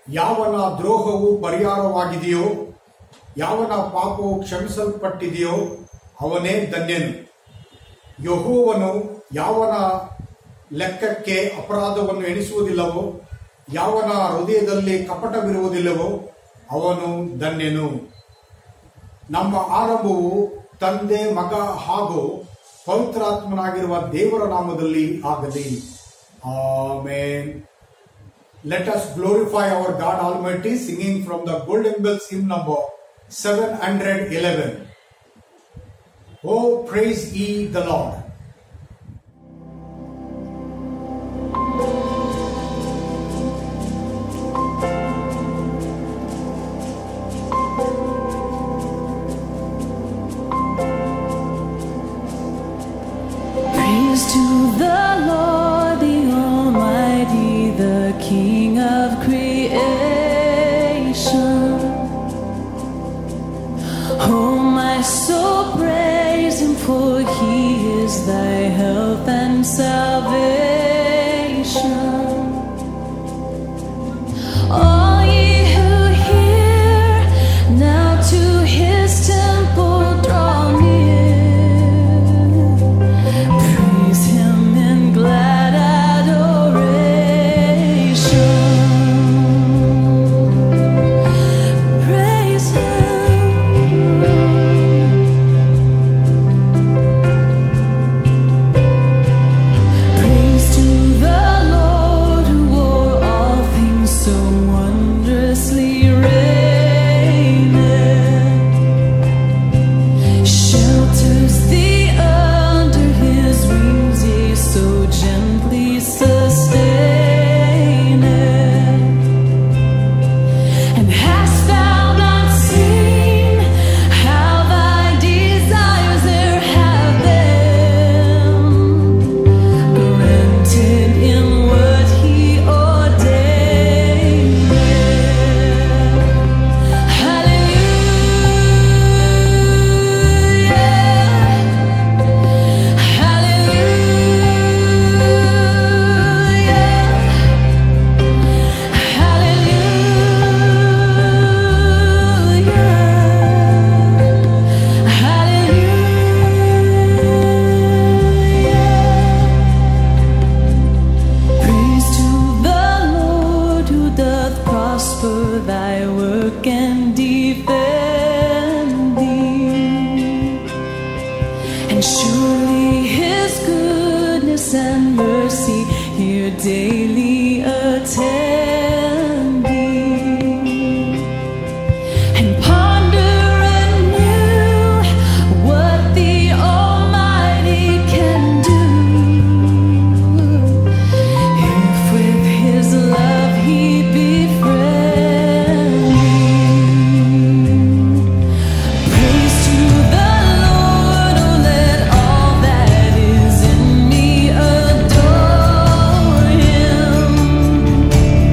ಯಾವನ ದ್ರೋಹವು ಪರಿಹಾರವಾಗಿದೆಯೋ, ಯಾವನ ಪಾಪವು ಕ್ಷಮಿಸಲ್ಪಟ್ಟಿದೆಯೋ ಅವನೇ ಧನ್ಯನು. ಯೆಹೋವನು ಯಾವನ ಲೆಕ್ಕಕ್ಕೆ ಅಪರಾಧವನ್ನು ಎಣಿಸುವುದಿಲ್ಲವೋ, ಯಾವನ ಹೃದಯದಲ್ಲಿ ಕಪಟವಿರುವುದಿಲ್ಲವೋ ಅವನು ಧನ್ಯನು. ನಮ್ಮ ಆರಂಭವು ತಂದೆ, ಮಗ ಹಾಗೂ ಪವಿತ್ರಾತ್ಮನಾಗಿರುವ ದೇವರ ನಾಮದಲ್ಲಿ ಆಗಲಿ. Amen. Let us glorify our God Almighty, singing from the Golden Bells hymn number 711. Oh, praise ye the Lord. Praise to the Lord, the Almighty, the King of creation. Oh, my soul, praise Him, for He is thy health and salvation. All ye who hear, now to His temple draw near. Praise Him in glad adoration. Praise Him. Praise to the Lord, who o'er all things so wondrously reigneth. Shelters thee under His wings, yea, so gently sustaineth. And hast thou not seen how thy desires there have been granted in what He ordained? Hallelujah, Praise to the Lord, who doth prosper thy work and defend thee. And surely His goodness and mercy here daily attend thee. And ponder anew what the Almighty can do, if with His love He befriend thee. Praise to the Lord, oh let all that is in me adore Him.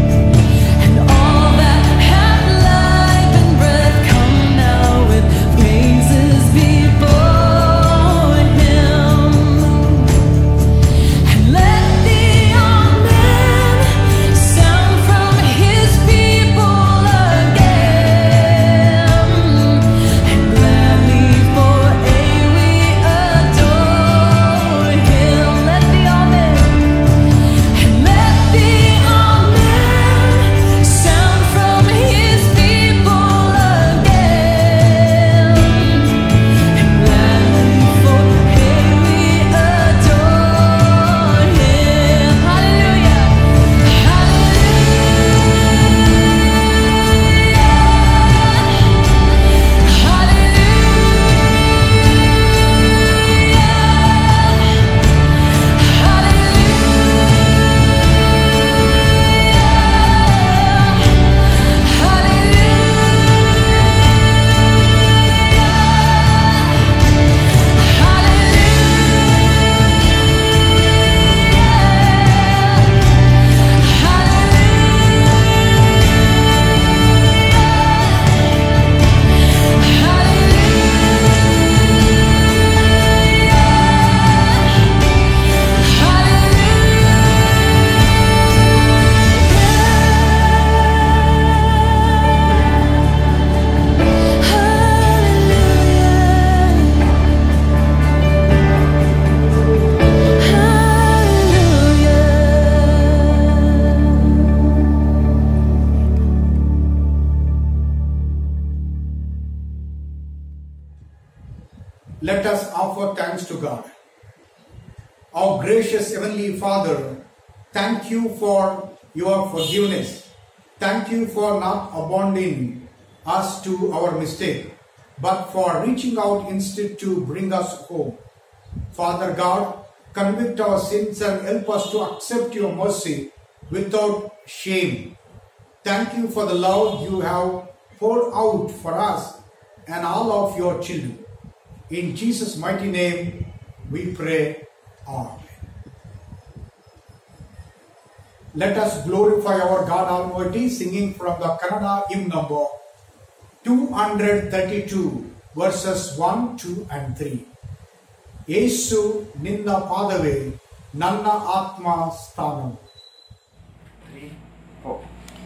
Let us offer thanks to God. Our gracious Heavenly Father, thank you for your forgiveness. Thank you for not abandoning us to our mistake, but for reaching out instead to bring us home. Father God, convict our sins and help us to accept your mercy without shame. Thank you for the love you have poured out for us and all of your children. In Jesus' mighty name we pray. Amen. Let us glorify our God Almighty, singing from the Kannada hymn number 232, verses 1, 2 and 3. Yesu ನಿನ್ನ ಪಾದವೇ ನನ್ನ ಆತ್ಮ ಸ್ಥಾನವು. 3, 4.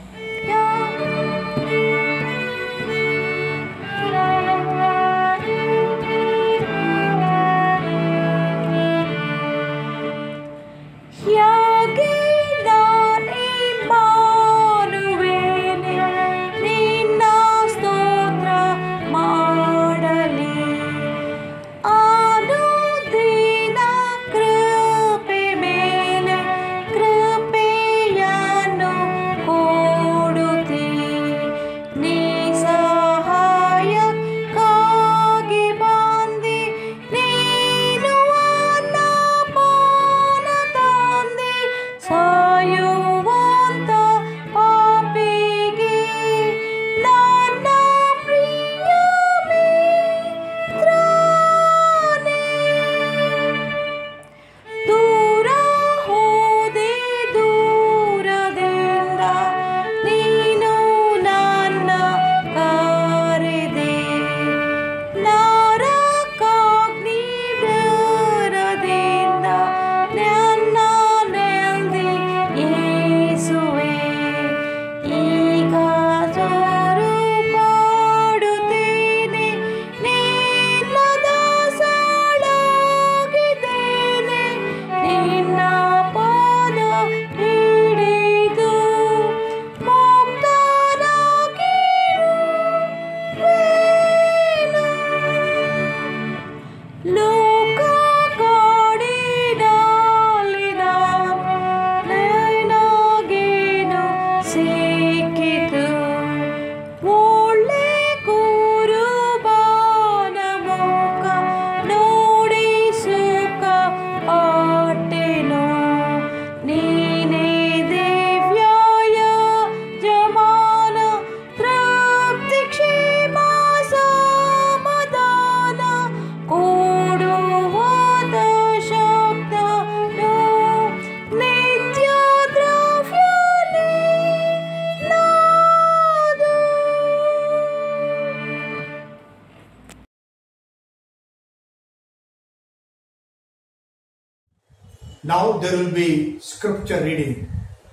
Now there will be scripture reading.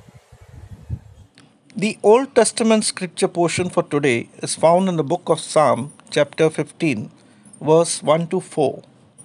The Old Testament scripture portion for today is found in the book of Psalm, chapter 15, verse 1 to 4.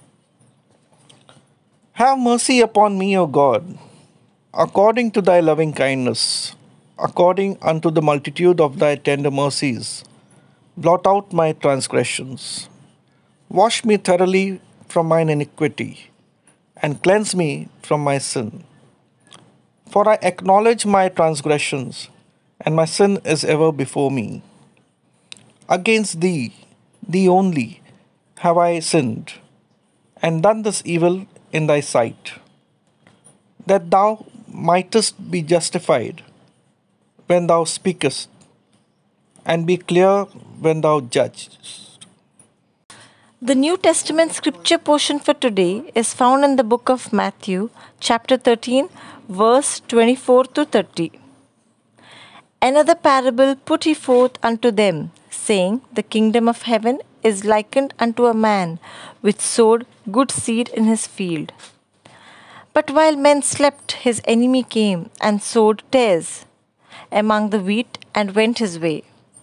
Have mercy upon me, O God, according to thy loving kindness, according unto the multitude of thy tender mercies. Blot out my transgressions. Wash me thoroughly from mine iniquity, and cleanse me from my sin. For I acknowledge my transgressions, and my sin is ever before me. Against thee, thee only, have I sinned, and done this evil in thy sight, that thou mightest be justified when thou speakest, and be clear when thou judgest. The New Testament scripture portion for today is found in the book of Matthew, chapter 13, verse 24 to 30. Another parable put he forth unto them, saying, The kingdom of heaven is likened unto a man which sowed good seed in his field. But while men slept, his enemy came and sowed tares among the wheat and went his way.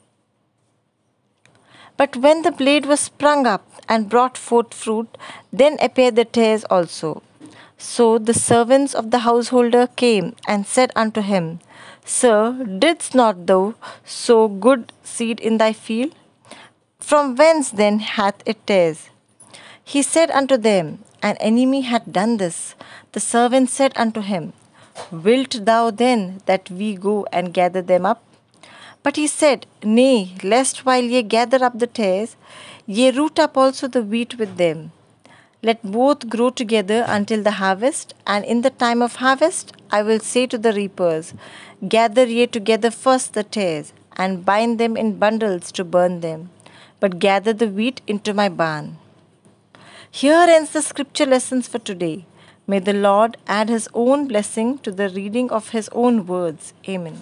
But when the blade was sprung up and brought forth fruit, then appeared the tares also. So the servants of the householder came and said unto him, Sir, didst not thou sow good seed in thy field? From whence then hath it tares? He said unto them, An enemy had done this. The servant said unto him, Wilt thou then that we go and gather them up? But he said, Nay, lest while ye gather up the tares, ye root up also the wheat with them. Let both grow together until the harvest, and in the time of harvest I will say to the reapers, Gather ye together first the tares, and bind them in bundles to burn them, but gather the wheat into my barn. Here ends the scripture lessons for today. May the Lord add His own blessing to the reading of His own words. Amen.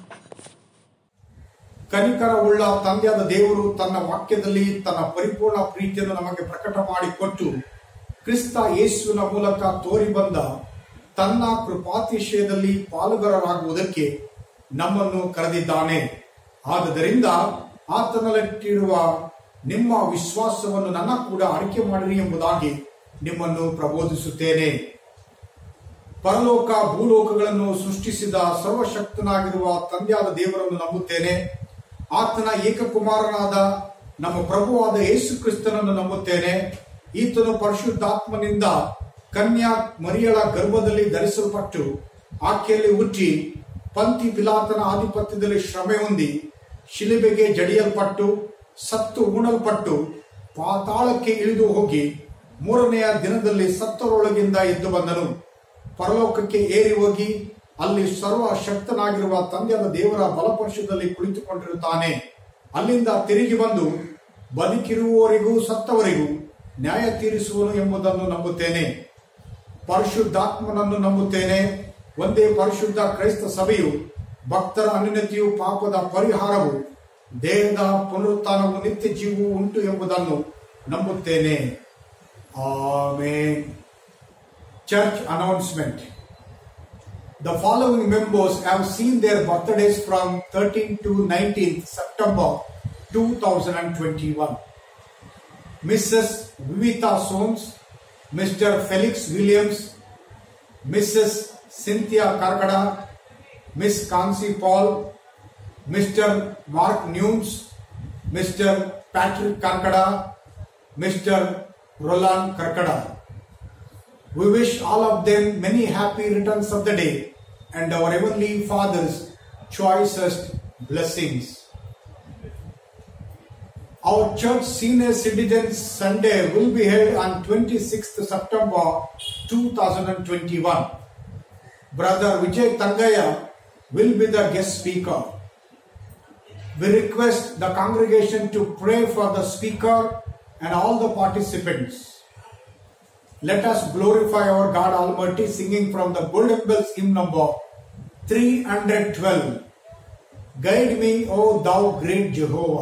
ಕನಿಕರವುಳ್ಳ ತಂದೆಯಾದ ದೇವರು ತನ್ನ ವಾಕ್ಯದಲ್ಲಿ ತನ್ನ ಪರಿಪೂರ್ಣ ಪ್ರೀತಿಯನ್ನು ನಮಗೆ ಪ್ರಕಟ ಮಾಡಿಕೊಟ್ಟು ಕ್ರಿಸ್ತ ಯೇಸುವಿನ ಮೂಲಕ ತೋರಿ ಬಂದ ತನ್ನ ಕೃಪಾತಿಶಯದಲ್ಲಿ ಪಾಲುಗಾರರಾಗುವುದಕ್ಕೆ ನಮ್ಮನ್ನು ಕರೆದಿದ್ದಾನೆ. ಆದುದರಿಂದ ಆತನಲ್ಲಿಟ್ಟಿರುವ ನಿಮ್ಮ ವಿಶ್ವಾಸವನ್ನು ನನ್ನ ಕೂಡ ಆಯ್ಕೆ ಮಾಡಿರಿ ಎಂಬುದಾಗಿ ನಿಮ್ಮನ್ನು ಪ್ರಬೋಧಿಸುತ್ತೇನೆ. ಪರಲೋಕ ಭೂಲೋಕಗಳನ್ನು ಸೃಷ್ಟಿಸಿದ ಸರ್ವಶಕ್ತನಾಗಿರುವ ತಂದೆಯಾದ ದೇವರನ್ನು ನಂಬುತ್ತೇನೆ. ಆತನ ಏಕಕುಮಾರನಾದ ನಮ್ಮ ಪ್ರಭುವಾದ ಯೇಸು ಕ್ರಿಸ್ತನನ್ನು ನಂಬುತ್ತೇನೆ. ಈತನು ಪರಿಶುದ್ಧಾತ್ಮನಿಂದ ಕನ್ಯಾ ಮರಿಯಳ ಗರ್ಭದಲ್ಲಿ ಧರಿಸಲ್ಪಟ್ಟು ಆಕೆಯಲ್ಲಿ ಹುಟ್ಟಿ ಪಂತಿ ಪಿಲಾತನ ಆಧಿಪತ್ಯದಲ್ಲಿ ಶ್ರಮೆ ಹೊಂದಿ ಶಿಲುಬೆಗೆ ಜಡಿಯಲ್ಪಟ್ಟು ಸತ್ತು ಉಣಲ್ಪಟ್ಟು ಪಾತಾಳಕ್ಕೆ ಇಳಿದು ಹೋಗಿ ಮೂರನೆಯ ದಿನದಲ್ಲಿ ಸತ್ತರೊಳಗಿಂದ ಎದ್ದು ಬಂದನು. ಪರಲೋಕಕ್ಕೆ ಏರಿ ಹೋಗಿ ಅಲ್ಲಿ ಸರ್ವಶಕ್ತನಾಗಿರುವ ತಂದೆಯಾದ ದೇವರ ಬಲಪಕ್ಷದಲ್ಲಿ ಕುಳಿತುಕೊಂಡಿರುತ್ತಾನೆ. ಅಲ್ಲಿಂದ ತಿರುಗಿ ಬಂದು ಬದುಕಿರುವವರಿಗೂ ಸತ್ತವರಿಗೂ ನ್ಯಾಯ ತೀರಿಸುವನು ಎಂಬುದನ್ನು ನಂಬುತ್ತೇನೆ. ಪರಿಶುದ್ಧಾತ್ಮನನ್ನು ನಂಬುತ್ತೇನೆ. ಒಂದೇ ಪರಿಶುದ್ಧ ಕ್ರೈಸ್ತ ಸಭೆಯು ಭಕ್ತರ ಅನ್ಯೋನ್ಯತೆಯು ಪಾಪದ ಪರಿಹಾರವು ದೇಹದ ಪುನರುತ್ಥಾನವು ನಿತ್ಯ ಜೀವವು ಉಂಟು ಎಂಬುದನ್ನು ನಂಬುತ್ತೇನೆ. Amen. Church announcement. The following members have seen their birthdays from 13th to 19th September 2021. Mrs. Vivita Soames, Mr. Felix Williams, Mrs. Cynthia Karkada, Miss Kansi Paul, Mr. Mark Nunes, Mr. Patrick Karkada, Mr. Roland Karkada. We wish all of them many happy returns of the day and our Heavenly Father's choicest blessings. Our church Senior Citizens Sunday will be held on 26th September 2021. Brother Vijay Tangaya will be the guest speaker. We request the congregation to pray for the speaker and all the participants. Let us glorify our God Almighty singing from the Golden Bells hymn number 312. Guide me, O thou great Jehovah.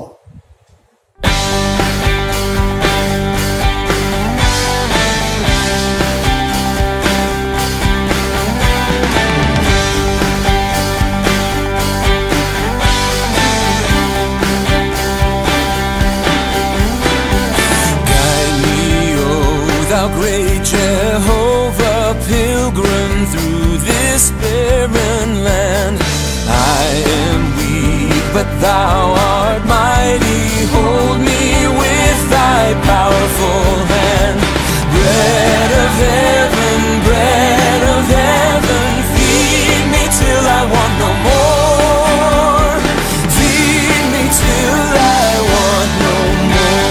Thou great Jehovah, pilgrim through this barren land. I am weak, but thou art mighty. Hold me with thy powerful hand. Bread of heaven, feed me till I want no more. Feed me till I want no more.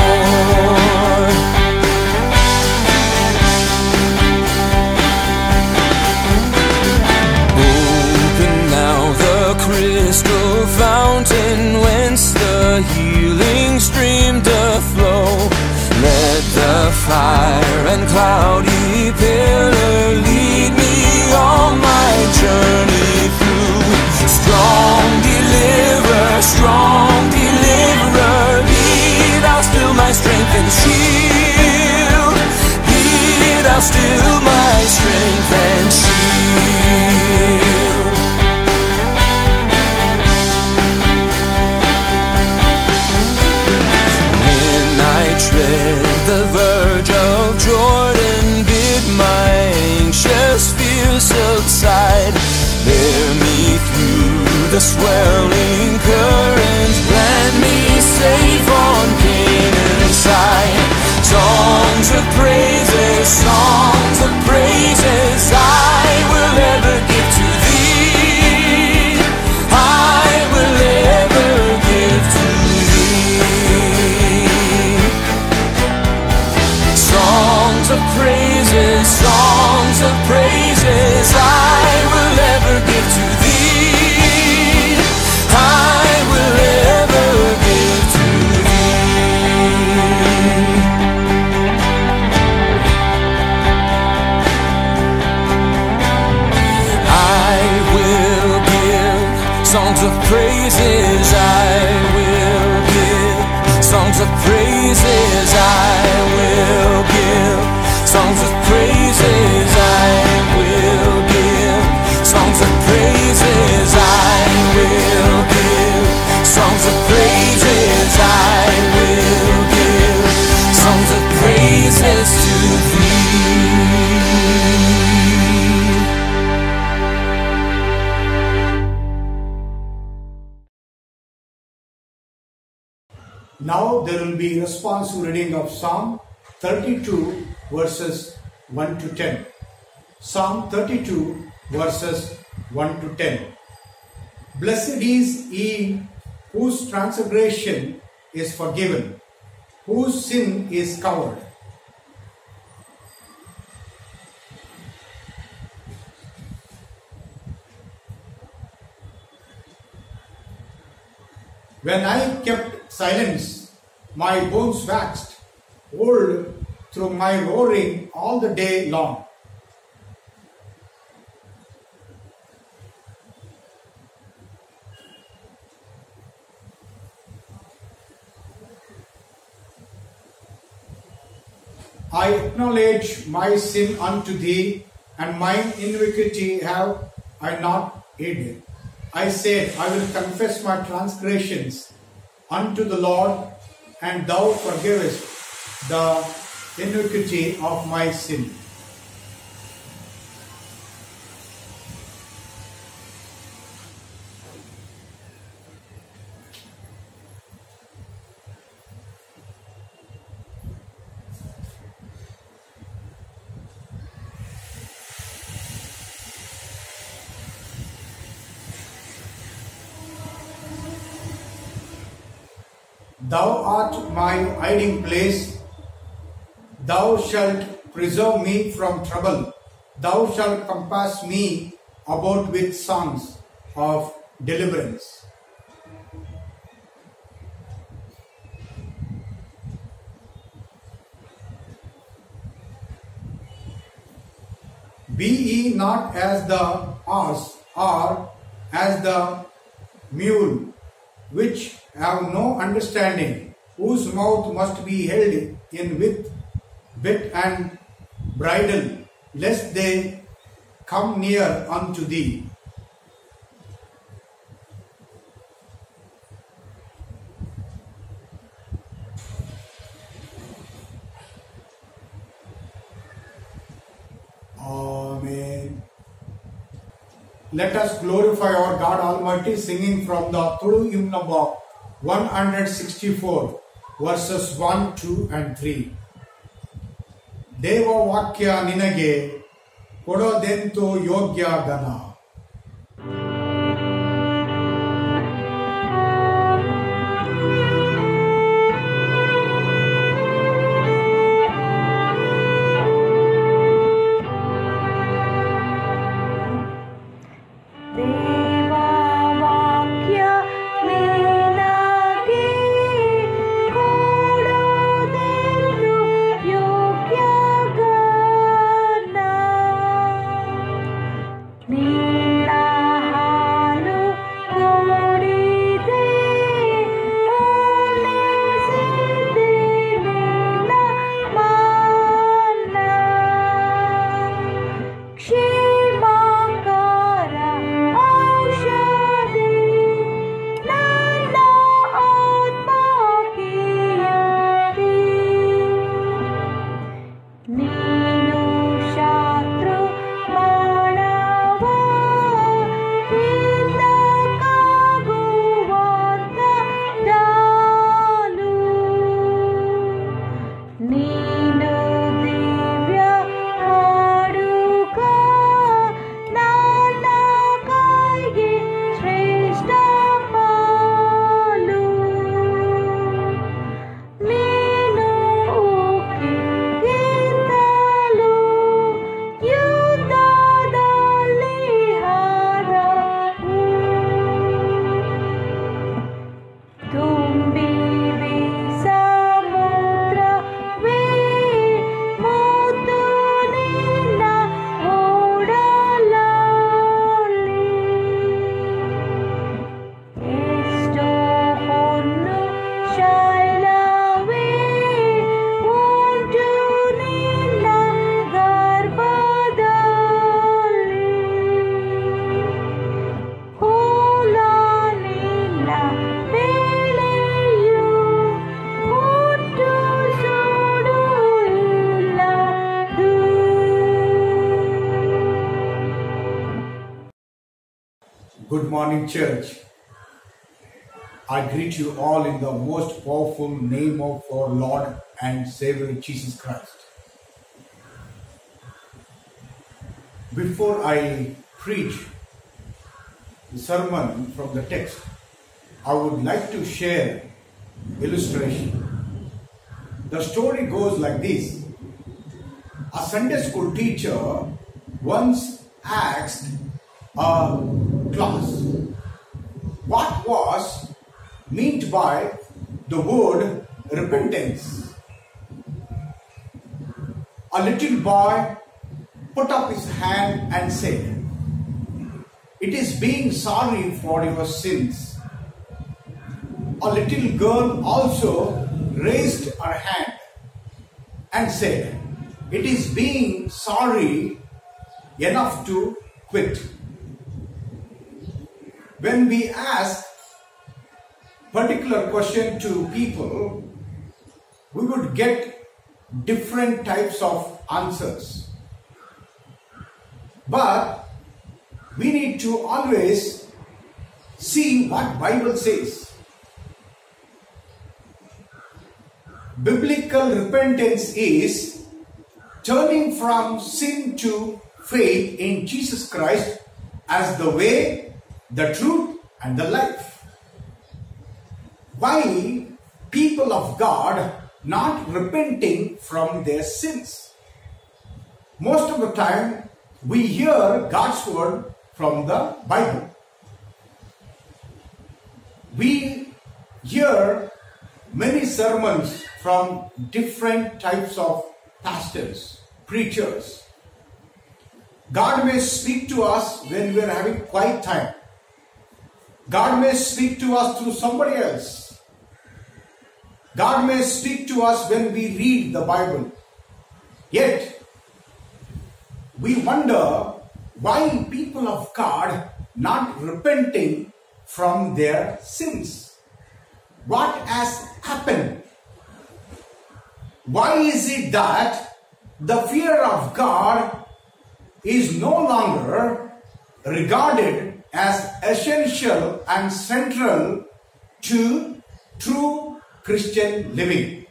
Crystal fountain whence the healing stream doth flow. Let the fire and cloudy pillar lead me on my journey through. Strong deliverer, be thou still my strength and shield. Be thou still my strength and shield. Tread the verge of Jordan, bid my anxious fears subside. Bear me through the swelling current, land me safe on Canaan's side. Songs of praises, songs of praises I will ever give to thee. I will ever give to thee. Songs of praises, songs of praises I will ever give to thee. I will ever give to thee. I will give songs of praises. I will give songs of praises. I will give songs of praises. I will give songs of praises. I will give songs of praises. I will give songs of praises to thee. Now there will be responsive reading of Psalm 32 verses 1 to 10. Psalm 32 verses 1 to 10. Blessed is he whose transgression is forgiven, whose sin is covered. When I kept silence, my bones waxed old through my roaring all the day long. I acknowledge my sin unto thee, and mine iniquity have I not hid. I said, I will confess my transgressions unto the Lord, and thou forgivest the iniquity of my sin. Thou art my hiding place. Thou shalt preserve me from trouble. Thou shalt compass me about with songs of deliverance. Be ye not as the ass, or as the mule, which have no understanding, whose mouth must be held in with bit and bridle, lest they come near unto thee. Amen. Let us glorify our God Almighty, singing from the Tulu hymn number 164, verses 1, 2 and 3. Deva Vakya Ninage Kododento Yogya Gana. Kshemakara Good morning, church. I greet you all in the most powerful name of our Lord and Savior Jesus Christ. Before I preach the sermon from the text, I would like to share illustration. The story goes like this. A Sunday school teacher once asked a class what was meant by the word repentance. A little boy put up his hand and said, "It is being sorry for your sins." A little girl also raised her hand and said, "It is being sorry enough to quit." When we ask particular question to people, we would get different types of answers. But we need to always see what Bible says. Biblical repentance is turning from sin to faith in Jesus Christ as the way, the truth, and the life. Why people of God not repenting from their sins? Most of the time we hear God's word from the Bible. We hear many sermons from different types of pastors, preachers. God may speak to us when we are having quiet time. God may speak to us through somebody else. God may speak to us when we read the Bible. Yet, we wonder why people of God not repenting from their sins. What has happened? Why is it that the fear of God is no longer regarded as essential and central to true Christian living?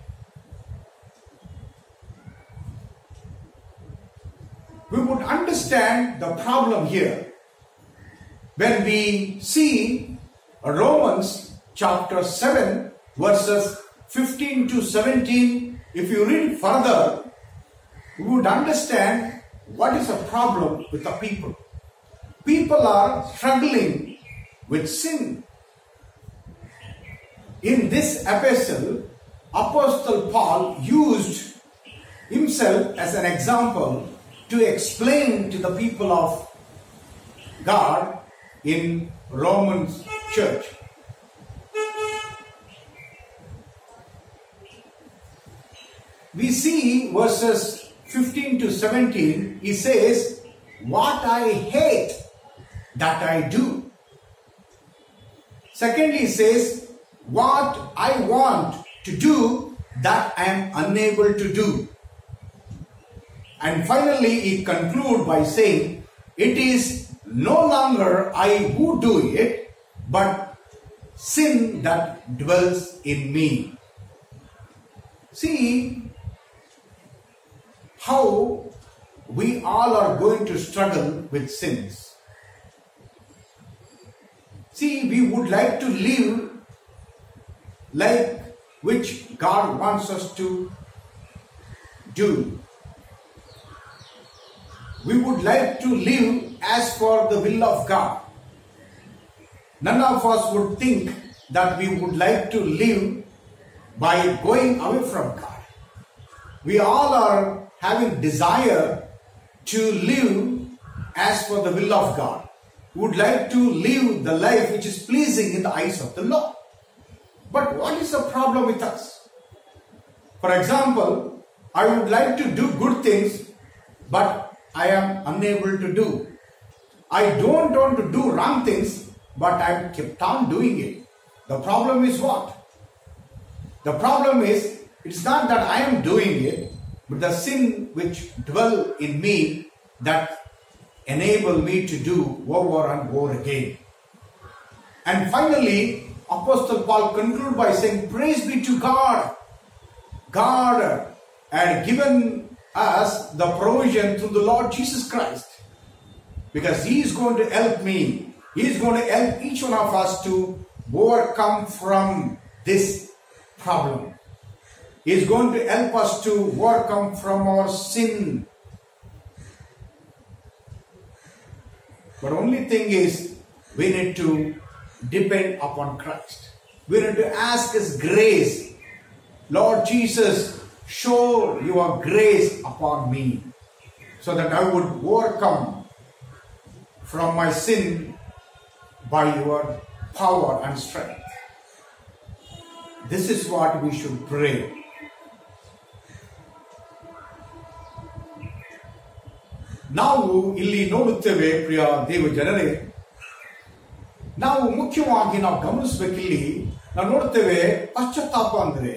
We would understand the problem here when we see Romans chapter 7 verses 15 to 17. If you read further, we would understand what is the problem with the people. People are struggling with sin. In this epistle, Apostle Paul used himself as an example to explain to the people of God in Romans church. We see verses 15 to 17, he says, "What I hate, that I do." Secondly, he says, "What I want to do, that I am unable to do." And finally, he concludes by saying, "It is no longer I who do it, but sin that dwells in me." See how we all are going to struggle with sins. See, we would like to live like which God wants us to do. We would like to live as for the will of God. None of us would think that we would like to live by going away from God. We all are having desire to live as for the will of God. We would like to live the life which is pleasing in the eyes of the Lord. But what is the problem with us? For example, I would like to do good things, but I am unable to do. I don't want to do wrong things, but I kept on doing it. The problem is what? The problem is, it's not that I am doing it, but the sin which dwell in me that enable me to do over and over again. And finally, Apostle Paul concludes by saying, praise be to God. God had given us the provision through the Lord Jesus Christ, because He is going to help me. He is going to help each one of us to overcome from this problem. He is going to help us to overcome from our sin. But only thing is, we need to depend upon Christ. We need to ask His grace. Lord Jesus, show your grace upon me, so that I would overcome from my sin by your power and strength. This is what we should pray. ನಾವು ಇಲ್ಲಿ ನೋಡುತ್ತೇವೆ, ಪ್ರಿಯ ದೇವ ಜನರೇ, ನಾವು ಮುಖ್ಯವಾಗಿ ನಾವು ಗಮನಿಸಬೇಕಿಲ್ಲಿ ನಾವು ನೋಡುತ್ತೇವೆ, ಪಶ್ಚಾತ್ತಾಪ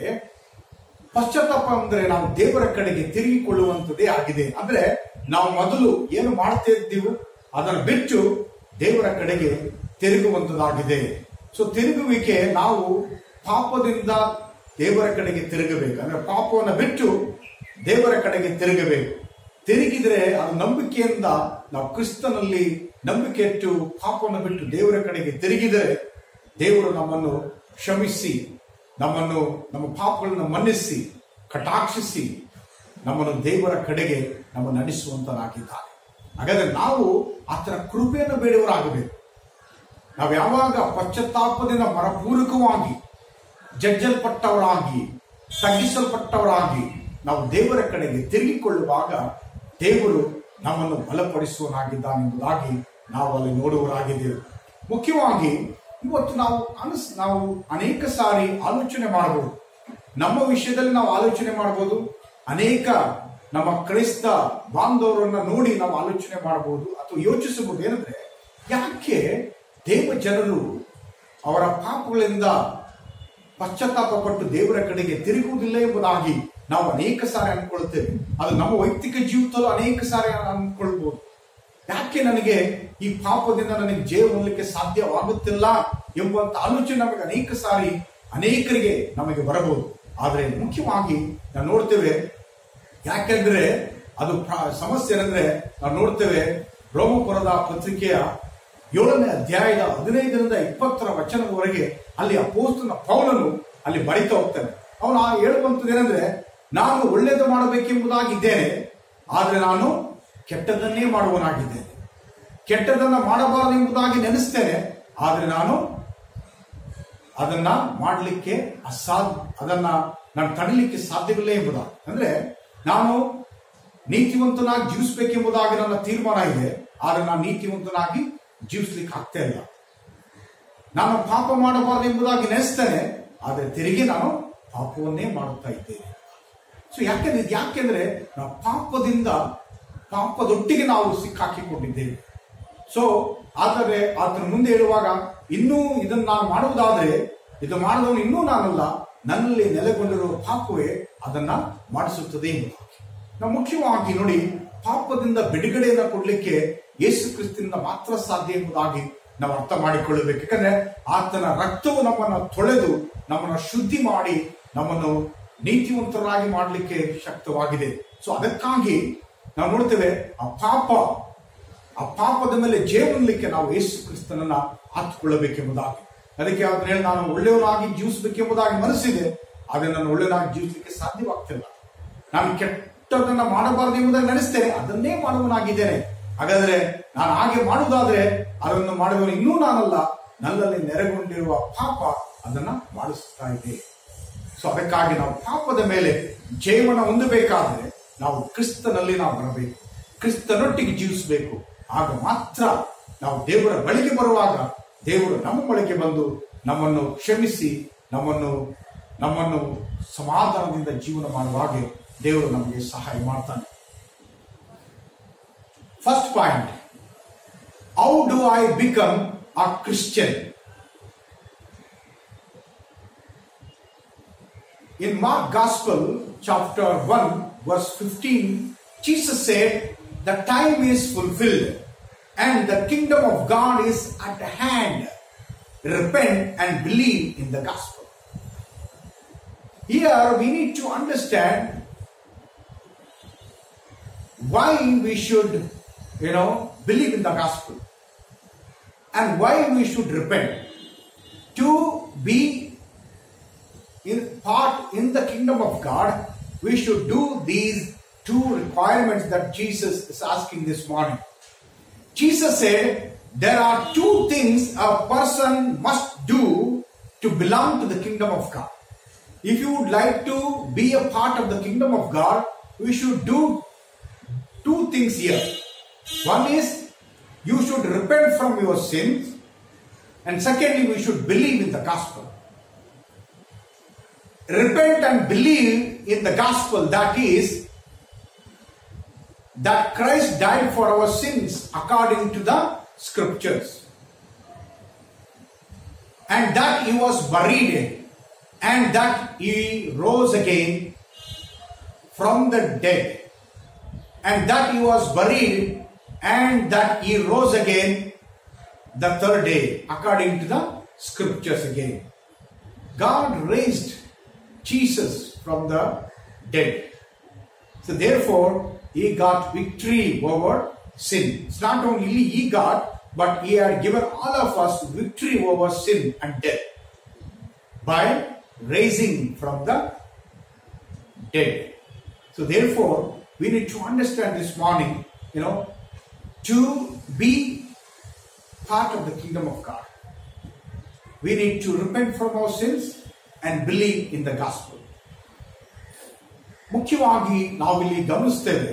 ಅಂದ್ರೆ ನಾವು ದೇವರ ಕಡೆಗೆ ತಿರುಗಿಕೊಳ್ಳುವಂಥದ್ದೇ ಆಗಿದೆ. ಅಂದ್ರೆ ನಾವು ಮೊದಲು ಏನು ಮಾಡ್ತಾ ಇದ್ದೀವೋ ಅದನ್ನು ಬಿಟ್ಟು ದೇವರ ಕಡೆಗೆ ತಿರುಗುವಂಥದ್ದಾಗಿದೆ. ಸೊ ತಿರುಗುವಿಕೆ, ನಾವು ಪಾಪದಿಂದ ದೇವರ ಕಡೆಗೆ ತಿರುಗಬೇಕು. ಅಂದ್ರೆ ಪಾಪವನ್ನು ಬಿಟ್ಟು ದೇವರ ಕಡೆಗೆ ತಿರುಗಬೇಕು. ತಿರುಗಿದ್ರೆ ಅದು ನಂಬಿಕೆಯಿಂದ ನಾವು ಕ್ರಿಸ್ತನಲ್ಲಿ ನಂಬಿಕೆ ಇಟ್ಟು ಪಾಪವನ್ನು ಬಿಟ್ಟು ದೇವರ ಕಡೆಗೆ ತಿರುಗಿದರೆ ದೇವರು ನಮ್ಮನ್ನು ಕ್ಷಮಿಸಿ, ನಮ್ಮ ಪಾಪಗಳನ್ನು ಮನ್ನಿಸಿ, ಕಟಾಕ್ಷಿಸಿ ನಮ್ಮನ್ನು ದೇವರ ಕಡೆಗೆ ನಮ್ಮನ್ನು ನಡೆಸುವಂತರಾಗಿದ್ದಾರೆ. ಹಾಗಾದ್ರೆ ನಾವು ಆತನ ಕೃಪೆಯನ್ನು ಬೇಡುವರಾಗಬೇಕು. ನಾವು ಯಾವಾಗ ಪಶ್ಚಾತ್ತಾಪದಿಂದ ಮನಪೂರ್ವಕವಾಗಿ ಜಜ್ಜಲ್ಪಟ್ಟವರಾಗಿ, ತಗ್ಗಿಸಲ್ಪಟ್ಟವರಾಗಿ ನಾವು ದೇವರ ಕಡೆಗೆ ತಿರುಗಿಕೊಳ್ಳುವಾಗ ದೇವರು ನಮ್ಮನ್ನು ಬಲಪಡಿಸುವನಾಗಿದ್ದಾನೆಂಬುದಾಗಿ ನಾವು ಅಲ್ಲಿ ನೋಡುವರಾಗಿದ್ದೇವೆ. ಮುಖ್ಯವಾಗಿ ಇವತ್ತು ನಾವು ಅನೇಕ ಸಾರಿ ಆಲೋಚನೆ ಮಾಡಬಹುದು. ನಮ್ಮ ವಿಷಯದಲ್ಲಿ ನಾವು ಆಲೋಚನೆ ಮಾಡಬಹುದು. ಅನೇಕ ನಮ್ಮ ಕ್ರೈಸ್ತ ಬಾಂಧವರನ್ನ ನೋಡಿ ನಾವು ಆಲೋಚನೆ ಮಾಡಬಹುದು ಅಥವಾ ಯೋಚಿಸಬಹುದು. ಏನಂದ್ರೆ, ಯಾಕೆ ದೇವ ಜನರು ಅವರ ಪಾಪಗಳಿಂದ ಪಶ್ಚಾತ್ತಾಪ ಪಟ್ಟು ದೇವರ ಕಡೆಗೆ ತಿರುಗುವುದಿಲ್ಲ ಎಂಬುದಾಗಿ ನಾವು ಅನೇಕ ಸಾರಿ ಅನ್ಕೊಳ್ತೇವೆ. ಅದು ನಮ್ಮ ವೈಯಕ್ತಿಕ ಜೀವಿತದಲ್ಲೂ ಅನೇಕ ಸಾರಿ ಅನ್ಕೊಳ್ಬಹುದು. ಯಾಕೆ ನನಗೆ ಈ ಪಾಪದಿಂದ ನನಗೆ ಜಯ ಹೊಂದಲಿಕ್ಕೆ ಸಾಧ್ಯವಾಗುತ್ತಿಲ್ಲ ಎಂಬಂತ ಆಲೋಚನೆ ನಮಗೆ ಅನೇಕ ಸಾರಿ ಅನೇಕರಿಗೆ ನಮಗೆ ಬರಬಹುದು. ಆದ್ರೆ ಮುಖ್ಯವಾಗಿ ನಾವು ನೋಡ್ತೇವೆ, ಯಾಕೆಂದ್ರೆ ಅದು ಸಮಸ್ಯೆ ಏನಂದ್ರೆ, ನಾವು ನೋಡ್ತೇವೆ ರೋಮಪುರದ ಪತ್ರಿಕೆಯ 7ನೇ ಅಧ್ಯಾಯದ 15ರಿಂದ 20 ವಚನದವರೆಗೆ ಅಲ್ಲಿ ಅಪೊಸ್ತಲನ ಪೌಲನು ಅಲ್ಲಿ ಬರಿತಾ ಹೋಗ್ತಾನೆ. ಅವನು ಹೇಳುವಂಥದ್ದು ಏನಂದ್ರೆ, ನಾನು ಒಳ್ಳೆಯದು ಮಾಡಬೇಕೆಂಬುದಾಗಿದ್ದೇನೆ, ಆದ್ರೆ ನಾನು ಕೆಟ್ಟದನ್ನೇ ಮಾಡುವನಾಗಿದ್ದೇನೆ. ಕೆಟ್ಟದನ್ನ ಮಾಡಬಾರದು ಎಂಬುದಾಗಿ ನೆನೆಸ್ತೇನೆ, ಆದ್ರೆ ನಾನು ಅದನ್ನ ಮಾಡಲಿಕ್ಕೆ ಅದನ್ನ ನಾನು ತಡಲಿಕ್ಕೆ ಸಾಧ್ಯವಿಲ್ಲ ಎಂಬುದಾಗಿ. ಅಂದ್ರೆ ನಾನು ನೀತಿವಂತನಾಗಿ ಜೀವಿಸಬೇಕೆಂಬುದಾಗಿ ನನ್ನ ತೀರ್ಮಾನ ಇದೆ, ಆದ್ರೆ ನಾನು ನೀತಿವಂತನಾಗಿ ಜೀವಿಸ್ಲಿಕ್ಕೆ ಆಗ್ತಾ ಇಲ್ಲ. ನಾನು ಪಾಪ ಮಾಡಬಾರದು ಎಂಬುದಾಗಿ ನೆನೆಸ್ತೇನೆ, ಆದ್ರೆ ತಿರುಗಿ ನಾನು ಪಾಪವನ್ನೇ ಮಾಡುತ್ತಾ ಇದ್ದೇನೆ. ಸೊ ಯಾಕೆಂದ್ರೆ ನಾವು ಪಾಪದೊಟ್ಟಿಗೆ ನಾವು ಸಿಕ್ಕಾಕಿಕೊಂಡಿದ್ದೇವೆ. ಸೊ ಆದರೆ ಆತನ ಮುಂದೆ ಹೇಳುವಾಗ, ಇನ್ನೂ ಇದನ್ನು ನಾನು ಮಾಡುವುದಾದ್ರೆ ಇದು ಮಾಡಿದವನು ಇನ್ನೂ ನಾನಲ್ಲ, ನನ್ನಲ್ಲಿ ನೆಲೆಗೊಂಡಿರುವ ಪಾಪವೇ ಅದನ್ನ ಮಾಡಿಸುತ್ತದೆ ಎಂಬುದಾಗಿ. ನಾವು ಮುಖ್ಯವಾಗಿ ನೋಡಿ, ಪಾಪದಿಂದ ಬಿಡುಗಡೆಯನ್ನು ಕೊಡ್ಲಿಕ್ಕೆ ಯೇಸು ಕ್ರಿಸ್ತನಿಂದ ಮಾತ್ರ ಸಾಧ್ಯ ಎಂಬುದಾಗಿ ನಾವು ಅರ್ಥ ಮಾಡಿಕೊಳ್ಳಬೇಕು. ಯಾಕಂದ್ರೆ ಆತನ ರಕ್ತವು ನಮ್ಮನ್ನು ತೊಳೆದು ನಮ್ಮನ್ನು ಶುದ್ಧಿ ಮಾಡಿ ನಮ್ಮನ್ನು ನೀತಿವಂತರಾಗಿ ಮಾಡಲಿಕ್ಕೆ ಶಕ್ತವಾಗಿದೆ. ಸೊ ಅದಕ್ಕಾಗಿ ನಾವು ನೋಡ್ತೇವೆ, ಆ ಪಾಪದ ಮೇಲೆ ಜಯ ಹೊಂದಲಿಕ್ಕೆ ನಾವು ಯೇಸು ಕ್ರಿಸ್ತನನ್ನ ಹತ್ತುಕೊಳ್ಳಬೇಕೆಂಬುದಾಗಿ. ಅದಕ್ಕೆ ಅದನ್ನ ಹೇಳಿ, ನಾನು ಒಳ್ಳೆಯವನಾಗಿ ಜೀವಿಸಬೇಕೆಂಬುದಾಗಿ ಮನಸ್ಸಿದೆ, ಆದ್ರೆ ನಾನು ಒಳ್ಳೆಯವನಾಗಿ ಜೀವಿಸಲಿಕ್ಕೆ ಸಾಧ್ಯವಾಗ್ತಿಲ್ಲ. ನಾನು ಕೆಟ್ಟದನ್ನ ಮಾಡಬಾರದು ಎಂಬುದಾಗಿ ನೆನೆಸ್ತೇನೆ, ಅದನ್ನೇ ಮಾಡುವನಾಗಿದ್ದೇನೆ. ಹಾಗಾದ್ರೆ ನಾನು ಹಾಗೆ ಮಾಡುವುದಾದ್ರೆ ಅದನ್ನು ಮಾಡುವನು ಇನ್ನೂ ನಾನಲ್ಲ, ನನ್ನಲ್ಲಿ ನೆರೆಗೊಂಡಿರುವ ಪಾಪ ಅದನ್ನ ಮಾಡಿಸ್ತಾ ಇದೆ. ಸೊ ಅದಕ್ಕಾಗಿ ನಾವು ಪಾಪದ ಮೇಲೆ ಜಯವನ್ನು ಹೊಂದಬೇಕಾದ್ರೆ ನಾವು ಕ್ರಿಸ್ತನಲ್ಲಿ ನಾವು ಬರಬೇಕು, ಕ್ರಿಸ್ತನೊಟ್ಟಿಗೆ ಜೀವಿಸಬೇಕು. ಆಗ ಮಾತ್ರ ನಾವು ದೇವರ ಬಳಿಗೆ ಬರುವಾಗ ದೇವರು ನಮ್ಮ ಬಳಿಗೆ ಬಂದು ನಮ್ಮನ್ನು ಕ್ಷಮಿಸಿ ನಮ್ಮನ್ನು ಸಮಾಧಾನದಿಂದ ಜೀವನ ಮಾಡುವ ಹಾಗೆ ದೇವರು ನಮಗೆ ಸಹಾಯ ಮಾಡ್ತಾನೆ. First point, how do I become a Christian? In Mark Gospel, chapter 1, verse 15, Jesus said, "The time is fulfilled and the kingdom of God is at hand. repent and believe in the gospel. Here we need to understand why we should, believe in the gospel and why we should repent. To be part in the kingdom of God, we should do these two requirements that Jesus is asking this morning. Jesus said there are two things a person must do to belong to the kingdom of God. If you would like to be a part of the kingdom of God, we should do two things here. One is you should repent from your sins, and secondly we should believe in the gospel. Repent and believe in the gospel, that is, that Christ died for our sins according to the scriptures, and that he was buried, and that he rose again from the dead, and that he was buried, and that he rose again the third day according to the scriptures again. God raised Jesus from the dead. So therefore, he got victory over sin. It's not only he got, but he had given all of us victory over sin and death by raising from the dead. So therefore, we need to understand this morning, to be part of the kingdom of God, we need to repent from our sins and believe in the gospel. ಮುಖ್ಯವಾಗಿ ನಾವಿಲ್ಲಿ ಗಮನಿಸ್ತೇವೆ,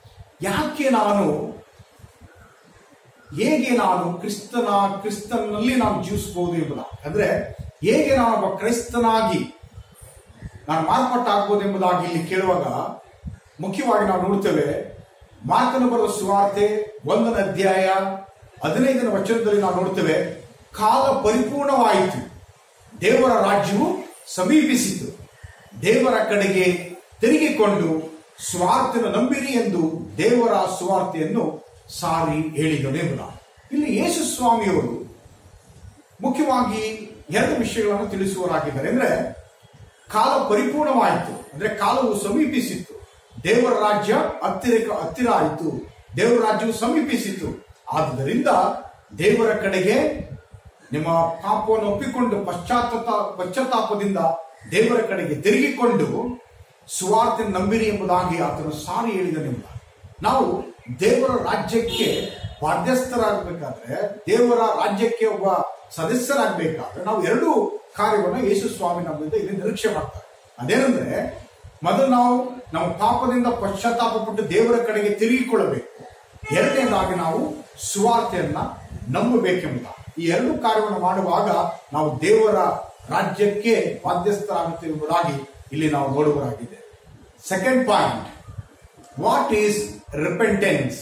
ಹೇಗೆ ನಾನು ಕ್ರಿಸ್ತನಲ್ಲಿ ನಾನು ಜೀವಿಸಬಹುದು ಎಂಬುದಾಗಿ, ಅಂದ್ರೆ ಹೇಗೆ ನಾನು ಒಬ್ಬ ಕ್ರೈಸ್ತನಾಗಿ ನಾನು ಮಾರ್ಪಾಟಾಗಬಹುದು ಎಂಬುದಾಗಿ ಇಲ್ಲಿ ಕೇಳುವಾಗ ಮುಖ್ಯವಾಗಿ ನಾವು ನೋಡ್ತೇವೆ. ಮಾರ್ಕನ ಬರೆದ ಸುವಾರ್ತೆ 1ನೇ ಅಧ್ಯಾಯ 15ನೇ ವಚನದಲ್ಲಿ ನಾವು ನೋಡ್ತೇವೆ, ಕಾಲ ಪರಿಪೂರ್ಣವಾಯಿತು, ದೇವರ ರಾಜ್ಯವು ಸಮೀಪಿಸಿತು, ದೇವರ ಕಡೆಗೆ ತಿರುಗಿಕೊಂಡು ಸ್ವಾರ್ಥನ ನಂಬಿರಿ ಎಂದು ದೇವರ ಸುವಾರ್ತೆಯನ್ನು ಸಾರಿ ಹೇಳಿದನು ಎಂಬುದಾಗಿ. ಇಲ್ಲಿ ಯೇಸು ಸ್ವಾಮಿಯವರು ಮುಖ್ಯವಾಗಿ ಎರಡು ವಿಷಯಗಳನ್ನು ತಿಳಿಸುವರಾಗಿದ್ದಾರೆ. ಅಂದ್ರೆ ಕಾಲ ಪರಿಪೂರ್ಣವಾಯಿತು, ಅಂದ್ರೆ ಕಾಲವು ಸಮೀಪಿಸಿತ್ತು, ದೇವರ ರಾಜ್ಯ ಹತ್ತಿರ ಆಯಿತು, ದೇವರ ರಾಜ್ಯವು ಸಮೀಪಿಸಿತು. ಆದ್ದರಿಂದ ದೇವರ ಕಡೆಗೆ ನಿಮ್ಮ ಪಾಪವನ್ನು ಒಪ್ಪಿಕೊಂಡು ಪಶ್ಚಾತ್ತಾಪದಿಂದ ದೇವರ ಕಡೆಗೆ ತಿರುಗಿಕೊಂಡು ಸುವಾರ್ತೆ ನಂಬಿರಿ ಎಂಬುದಾಗಿ ಆತನು ಸಾರಿ ಹೇಳಿದನೆಂಬ. ನಾವು ದೇವರ ರಾಜ್ಯಕ್ಕೆ ಬಾಧ್ಯಸ್ಥರಾಗಬೇಕಾದ್ರೆ, ದೇವರ ರಾಜ್ಯಕ್ಕೆ ಒಬ್ಬ ಸದಸ್ಯರಾಗಬೇಕಾದ್ರೆ ನಾವು ಎರಡು ಕಾರ್ಯವನ್ನು ಯೇಸು ಸ್ವಾಮಿ ನಮ್ಮಿಂದ ಇಲ್ಲಿ ನಿರೀಕ್ಷೆ ಮಾಡ್ತಾರೆ. ಅದೇನೆಂದ್ರೆ, ಮೊದಲು ನಾವು ನಮ್ಮ ಪಾಪದಿಂದ ಪಶ್ಚಾತ್ತಾಪ ಪಟ್ಟು ದೇವರ ಕಡೆಗೆ ತಿರುಗಿಕೊಳ್ಳಬೇಕು. ಎರಡನೇದಾಗಿ ನಾವು ಸುವಾರ್ತೆಯನ್ನ ನಂಬಬೇಕೆಂಬುದಾಗಿ. ಈ ಎರಡು ಕಾರ್ಯವನ್ನು ಮಾಡುವಾಗ ನಾವು ದೇವರ ರಾಜ್ಯಕ್ಕೆ ಬಾಧ್ಯಸ್ಥರಾಗುತ್ತೇವೆ ಎಂಬುದಾಗಿ ಇಲ್ಲಿ ನಾವು ನೋಡುವರಾಗಿದೆ. Second point, what is repentance?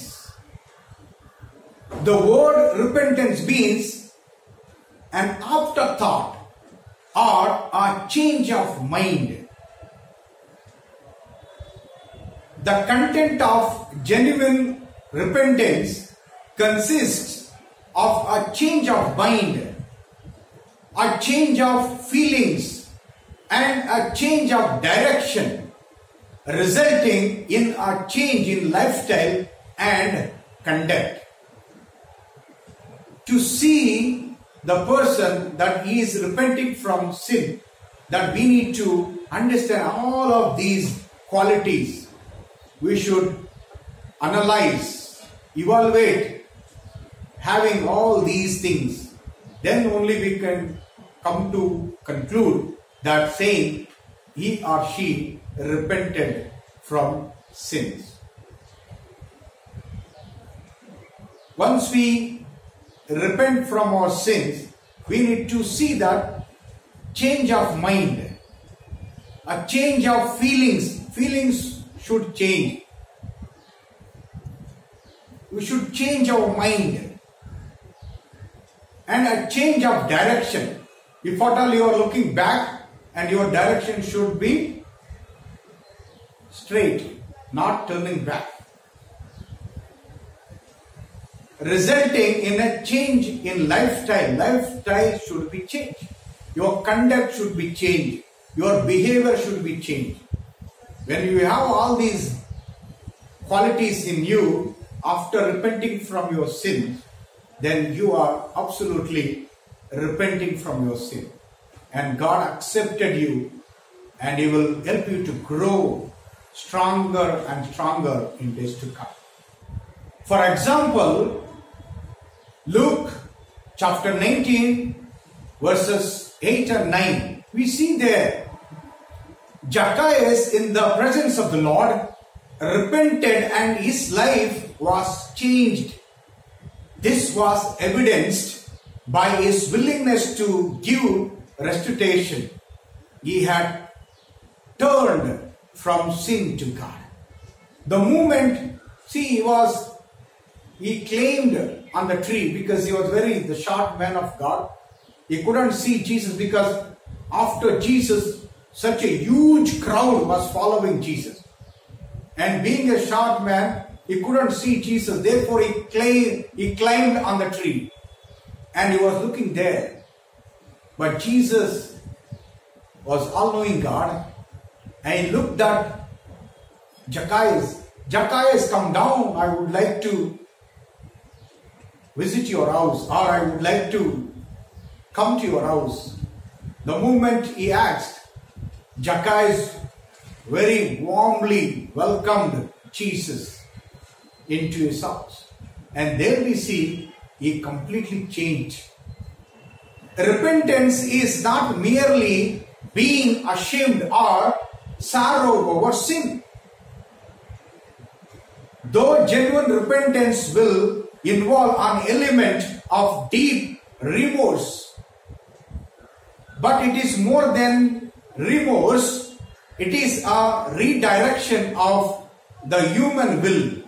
The word repentance means an afterthought or a change of mind. The content of genuine repentance consists of a change of mind, a change of feelings, and a change of direction, resulting in a change in lifestyle and conduct. To see the person that he is repenting from sin, that we need to understand all of these qualities. We should analyze, evaluate, having all these things. Then only we can come to conclude that saying he or she repented from sins. Once we repent from our sins, we need to see that change of mind, a change of feelings. Feelings should change. We should change our mind, and a change of direction. If at all you are looking back, and your direction should be straight, not turning back. resulting in a change in lifestyle. Lifestyle should be changed. Your conduct should be changed. Your behavior should be changed. When you have all these qualities in you after repenting from your sins, then you are absolutely repenting from your sin. And God accepted you, and He will help you to grow stronger and stronger in days to come. For example, Luke chapter 19 verses 8 and 9, we see there Zacchaeus in the presence of the Lord repented and his life was changed. This was evidenced by his willingness to give restitution. He had turned from sin to God. The moment, see, he claimed on the tree because he was the short man of God. He couldn't see Jesus because after Jesus, such a huge crowd was following Jesus. And being a short man, he couldn't see Jesus. Therefore, he climbed on the tree. And he was looking there. But Jesus was all-knowing God. And he looked at Zacchaeus. Zacchaeus, come down. I would like to visit your house. Or I would like to come to your house. The moment he asked, Zacchaeus very warmly welcomed Jesus into his house. And there we see he completely changed. Repentance is not merely being ashamed or sorrow over sin. Though genuine repentance will involve an element of deep remorse, but it is more than remorse. It is a redirection of the human will.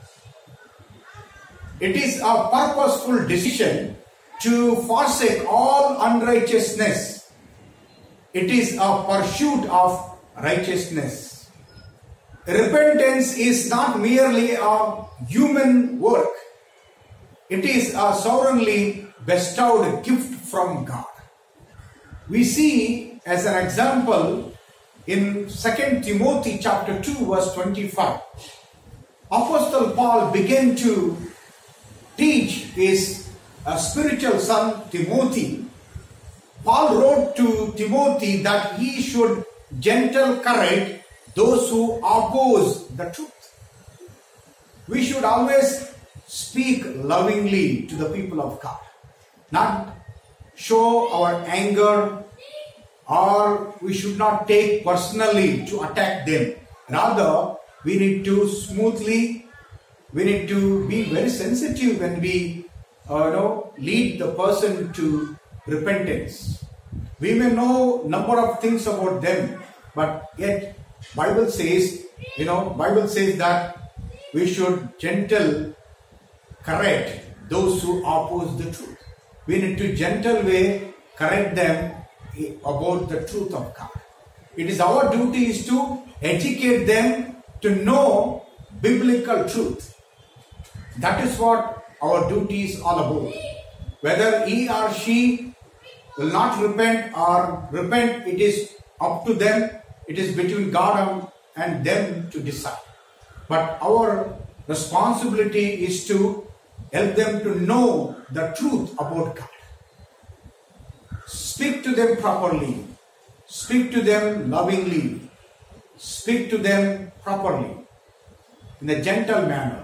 It is a purposeful decision to forsake all unrighteousness. It is a pursuit of righteousness. Repentance is not merely a human work. It is a sovereignly bestowed gift from God. We see as an example in 2 Timothy chapter 2 verse 25. Apostle Paul began to teach his spiritual son Timothy. Paul wrote to Timothy that he should gentle correct those who oppose the truth. We should always speak lovingly to the people of God, not show our anger, or we should not take personally to attack them. Rather, we need to we need to be very sensitive when we lead the person to repentance. We may know number of things about them, but yet Bible says that we should gentle correct those who oppose the truth. We need to gentle way correct them about the truth of God. It is our duty is to educate them to know biblical truth. That is what our duty is all about. Whether he or she will not repent or repent, it is up to them. It is between God and them to decide. But our responsibility is to help them to know the truth about God. Speak to them properly. Speak to them lovingly. Speak to them properly in a gentle manner.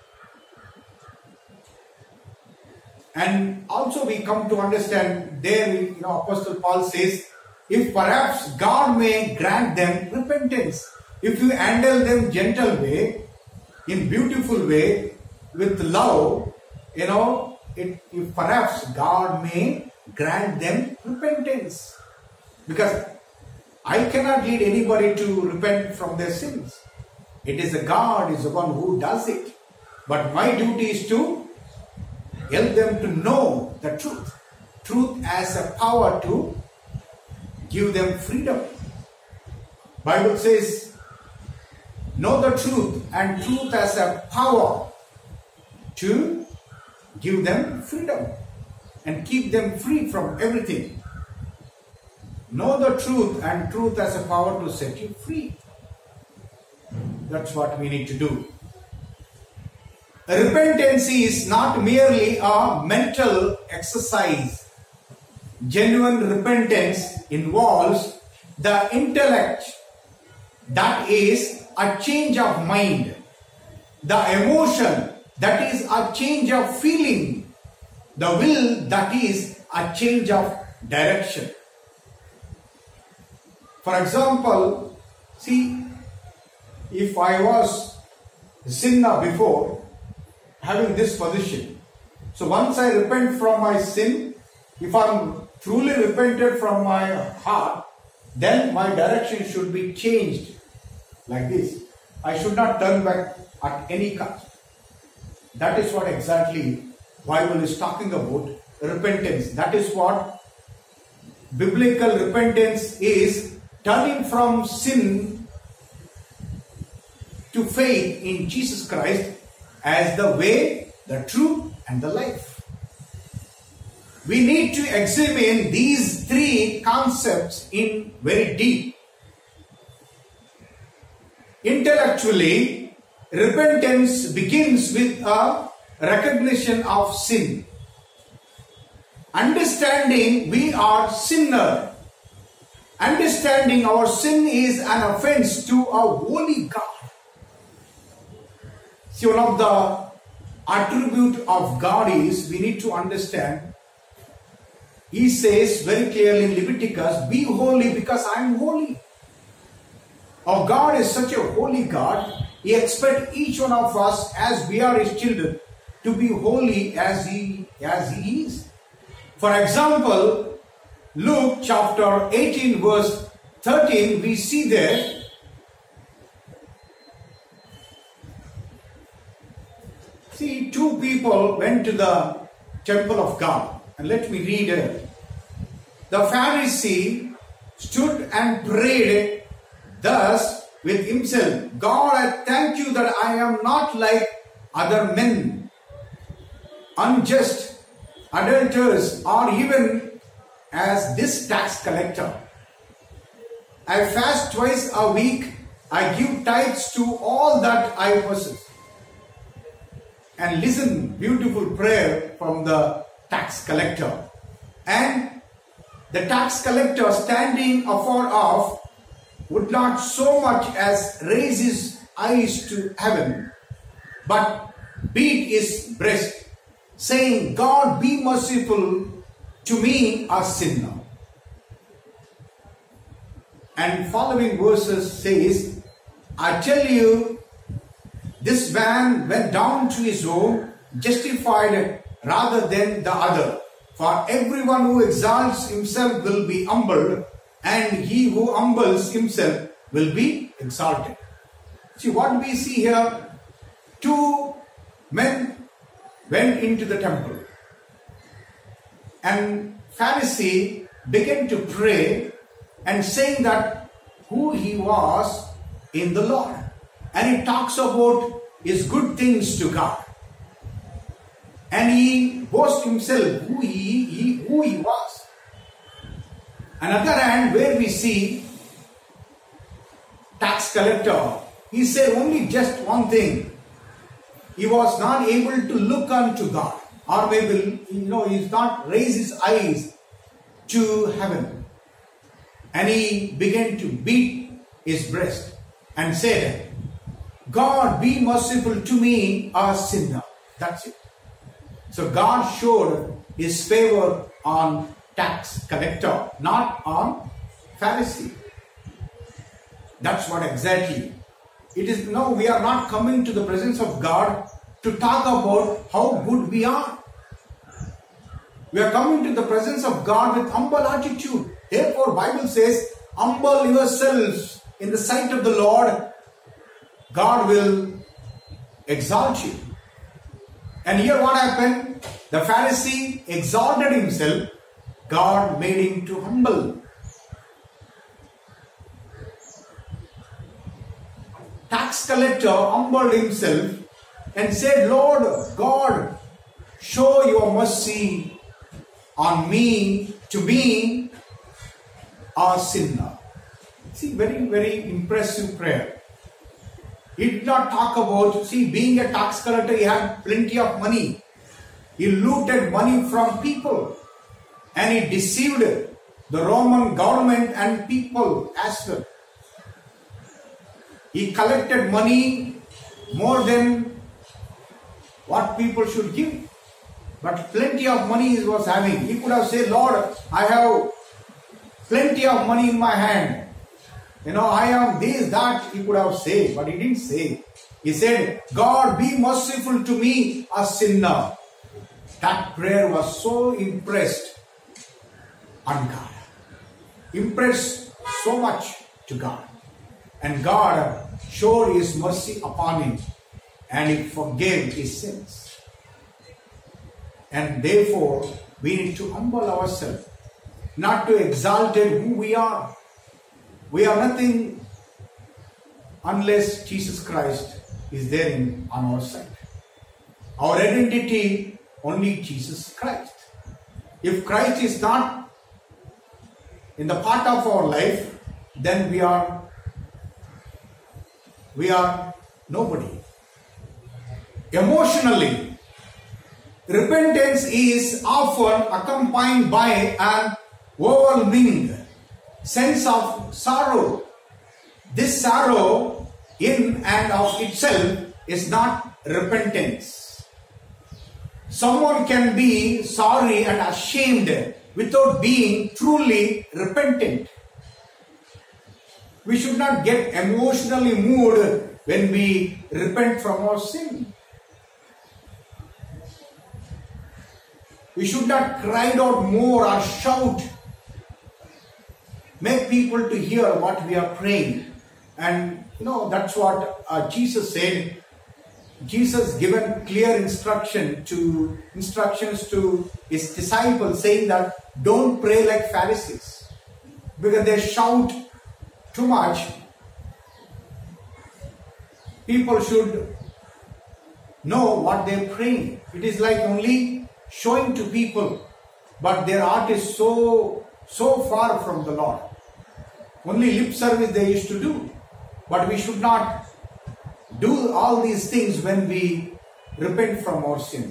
And also we come to understand there, Apostle Paul says, if perhaps God may grant them repentance, if you handle them gentle way, in beautiful way, with love, if perhaps God may grant them repentance. Because I cannot lead anybody to repent from their sins. It is God is the one who does it. But my duty is to help them to know the truth. Truth has a power to give them freedom. Bible says, know the truth, and truth has a power to give them freedom and keep them free from everything. Know the truth, and truth has a power to set you free. That's what we need to do. Repentance is not merely a mental exercise. Genuine repentance involves the intellect, that is a change of mind. The emotion, that is a change of feeling. The will, that is a change of direction. For example, see, if I was a sinner before, having this position, so once I repent from my sin, if I am truly repented from my heart, then my direction should be changed like this. I should not turn back at any cost. That is what exactly Bible is talking about, repentance. That is what biblical repentance is, turning from sin to faith in Jesus Christ as the way, the truth, and the life. We need to examine these three concepts in very deep. Intellectually, repentance begins with a recognition of sin. Understanding we are sinner. Understanding our sin is an offense to a holy God. See, one of the attributes of God is we need to understand. He says very clearly in Leviticus, be holy because I am holy. Our God is such a holy God. He expects each one of us, as we are His children, to be holy as He is. For example, Luke chapter 18 verse 13, we see there, see, two people went to the temple of God. And let me read it. The Pharisee stood and prayed thus with himself, God, I thank you that I am not like other men, unjust, adulterers, or even as this tax collector. I fast twice a week. I give tithes to all that I possess. And listen, beautiful prayer from the tax collector. And the tax collector, standing afar off, would not so much as raise his eyes to heaven, but beat his breast, saying, God, be merciful to me, a sinner. And following verses says, I tell you, this man went down to his home justified rather than the other. For everyone who exalts himself will be humbled, and he who humbles himself will be exalted. See what we see here? Two men went into the temple, and Pharisee began to pray and saying that who he was in the Lord. And he talks about his good things to God. And he boasts himself who he was. Another hand, where we see tax collector, he said only just one thing. He was not able to look unto God, or maybe he's not raised his eyes to heaven. And he began to beat his breast and said, God, be merciful to me, a sinner. That's it. So God showed His favor on tax collector, not on Pharisee. That's what exactly. It is. No, we are not coming to the presence of God to talk about how good we are. We are coming to the presence of God with humble attitude. Therefore, Bible says, humble yourselves in the sight of the Lord. God will exalt you. And here what happened? The Pharisee exalted himself. God made him to humble. Tax collector humbled himself and said, Lord God, show your mercy on me, to me, a sinner. See, very, very impressive prayer. He did not talk about, being a tax collector, he had plenty of money. He looted money from people and he deceived the Roman government and people as well. He collected money more than what people should give. But plenty of money he was having. He could have said, Lord, I have plenty of money in my hand. I am this, that, he could have said, but he didn't say. He said, God, be merciful to me, a sinner. That prayer was so impressed on God. Impressed so much to God. And God showed His mercy upon him and He forgave his sins. And therefore, we need to humble ourselves, not to exalt who we are. We are nothing unless Jesus Christ is there on our side. Our identity, only Jesus Christ. If Christ is not in the part of our life, then we are nobody. Emotionally, repentance is often accompanied by an overwhelming sense of sorrow. This sorrow in and of itself is not repentance. Someone can be sorry and ashamed without being truly repentant. We should not get emotionally moved when we repent from our sin. We should not cry out more or shout, make people to hear what we are praying. And that's what Jesus said. Jesus given clear instructions to his disciples, saying that don't pray like Pharisees, because they shout too much. People should know what they are praying. It is like only showing to people, but their heart is so far from the Lord. Only lip service they used to do. But we should not do all these things when we repent from our sin.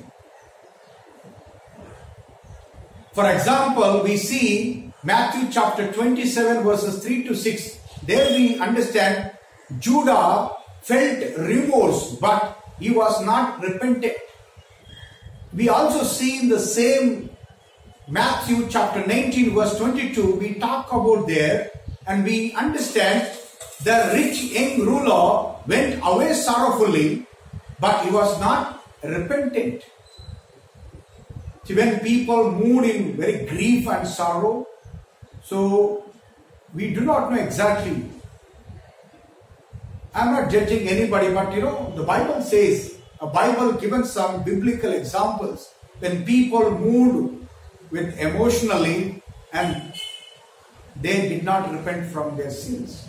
For example, we see Matthew chapter 27 verses 3 to 6. There we understand Judah felt remorse, but he was not repentant. We also see in the same Matthew chapter 19 verse 22, we talk about there and we understand the rich young ruler went away sorrowfully, but he was not repentant. See, when people moved in very grief and sorrow, so we do not know exactly. I am not judging anybody, but the Bible says, a Bible given some biblical examples when people moved with emotionally and they did not repent from their sins.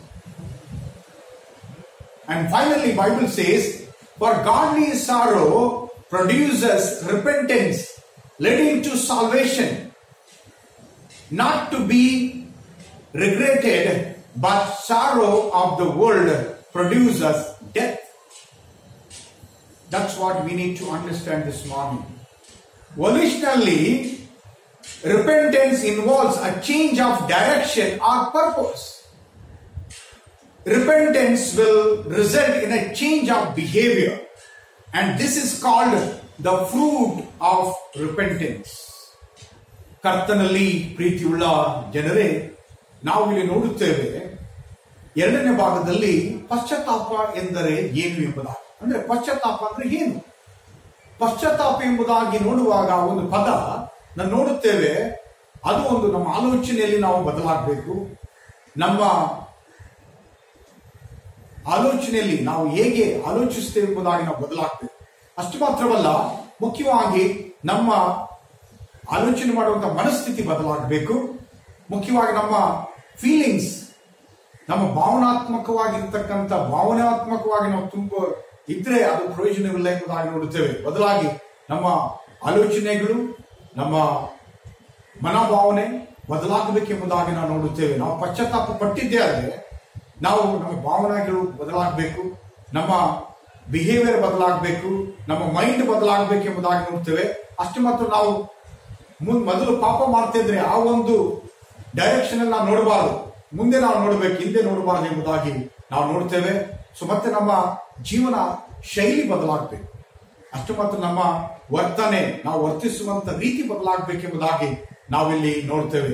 And finally, Bible says, for godly sorrow produces repentance, leading to salvation, not to be regretted, but sorrow of the world produces death. That's what we need to understand this morning. Volitionally, repentance involves a change of direction or purpose. Repentance will result in a change of behavior, and this is called the fruit of repentance. ಕರ್ತನಲ್ಲಿ ಪ್ರೀತಿಯುಳ್ಳ ಜನರೇ, ನಾವು ಇಲ್ಲಿ ನೋಡುತ್ತೇವೆ ಎರಡನೇ ಭಾಗದಲ್ಲಿ ಪಶ್ಚಾತ್ತಾಪ ಎಂದರೆ ಏನು ಎಂಬುದಾಗಿ. ಅಂದ್ರೆ ಪಶ್ಚಾತ್ತಾಪ ಅಂದ್ರೆ ಏನು? ಪಶ್ಚಾತ್ತಾಪ ಎಂಬುದಾಗಿ ನೋಡುವಾಗ ಒಂದು ಪದ ನಾವು ನೋಡುತ್ತೇವೆ, ಅದು ಒಂದು ನಮ್ಮ ಆಲೋಚನೆಯಲ್ಲಿ ನಾವು ಬದಲಾಗಬೇಕು. ನಮ್ಮ ಆಲೋಚನೆಯಲ್ಲಿ ನಾವು ಹೇಗೆ ಆಲೋಚಿಸ್ತೇವೆ ಎಂಬುದಾಗಿ ನಾವು ಬದಲಾಗಬೇಕು. ಅಷ್ಟು ಮಾತ್ರವಲ್ಲ, ಮುಖ್ಯವಾಗಿ ನಮ್ಮ ಆಲೋಚನೆ ಮಾಡುವಂತಹ ಮನಸ್ಥಿತಿ ಬದಲಾಗಬೇಕು. ಮುಖ್ಯವಾಗಿ ನಮ್ಮ ಫೀಲಿಂಗ್ಸ್, ನಮ್ಮ ಭಾವನಾತ್ಮಕವಾಗಿ ನಾವು ತುಂಬ ಇದ್ರೆ ಅದು ಪ್ರಯೋಜನವಿಲ್ಲ ಎಂಬುದಾಗಿ ನೋಡುತ್ತೇವೆ. ಬದಲಾಗಿ ನಮ್ಮ ಆಲೋಚನೆಗಳು, ನಮ್ಮ ಮನೋಭಾವನೆ ಬದಲಾಗಬೇಕೆಂಬುದಾಗಿ ನಾವು ನೋಡುತ್ತೇವೆ. ನಾವು ಪಶ್ಚಾತ್ತಾಪ ಪಟ್ಟಿದ್ದೇ ಆದರೆ ನಮ್ಮ ಭಾವನೆಗಳು ಬದಲಾಗಬೇಕು, ನಮ್ಮ ಬಿಹೇವಿಯರ್ ಬದಲಾಗಬೇಕು, ನಮ್ಮ ಮೈಂಡ್ ಬದಲಾಗಬೇಕೆಂಬುದಾಗಿ ನೋಡ್ತೇವೆ. ಅಷ್ಟು ಮಾತ್ರ ನಾವು ಮೊದಲು ಪಾಪ ಮಾಡ್ತಿದ್ರೆ ಆ ಒಂದು ಡೈರೆಕ್ಷನ್ ಅಲ್ಲಿ ನಾವು ನೋಡಬಾರದು, ಮುಂದೆ ನಾವು ನೋಡಬೇಕು, ಹಿಂದೆ ನೋಡಬಾರದು ಎಂಬುದಾಗಿ ನಾವು ನೋಡ್ತೇವೆ. ಸೊ ಮತ್ತೆ ನಮ್ಮ ಜೀವನ ಶೈಲಿ ಬದಲಾಗಬೇಕು, ಅಷ್ಟು ಮಾತ್ರ ನಮ್ಮ ವರ್ತನೆ, ನಾವು ವರ್ತಿಸುವಂತ ರೀತಿ ಬದಲಾಗಬೇಕೆಂಬುದಾಗಿ ನಾವಿಲ್ಲಿ ನೋಡ್ತೇವೆ.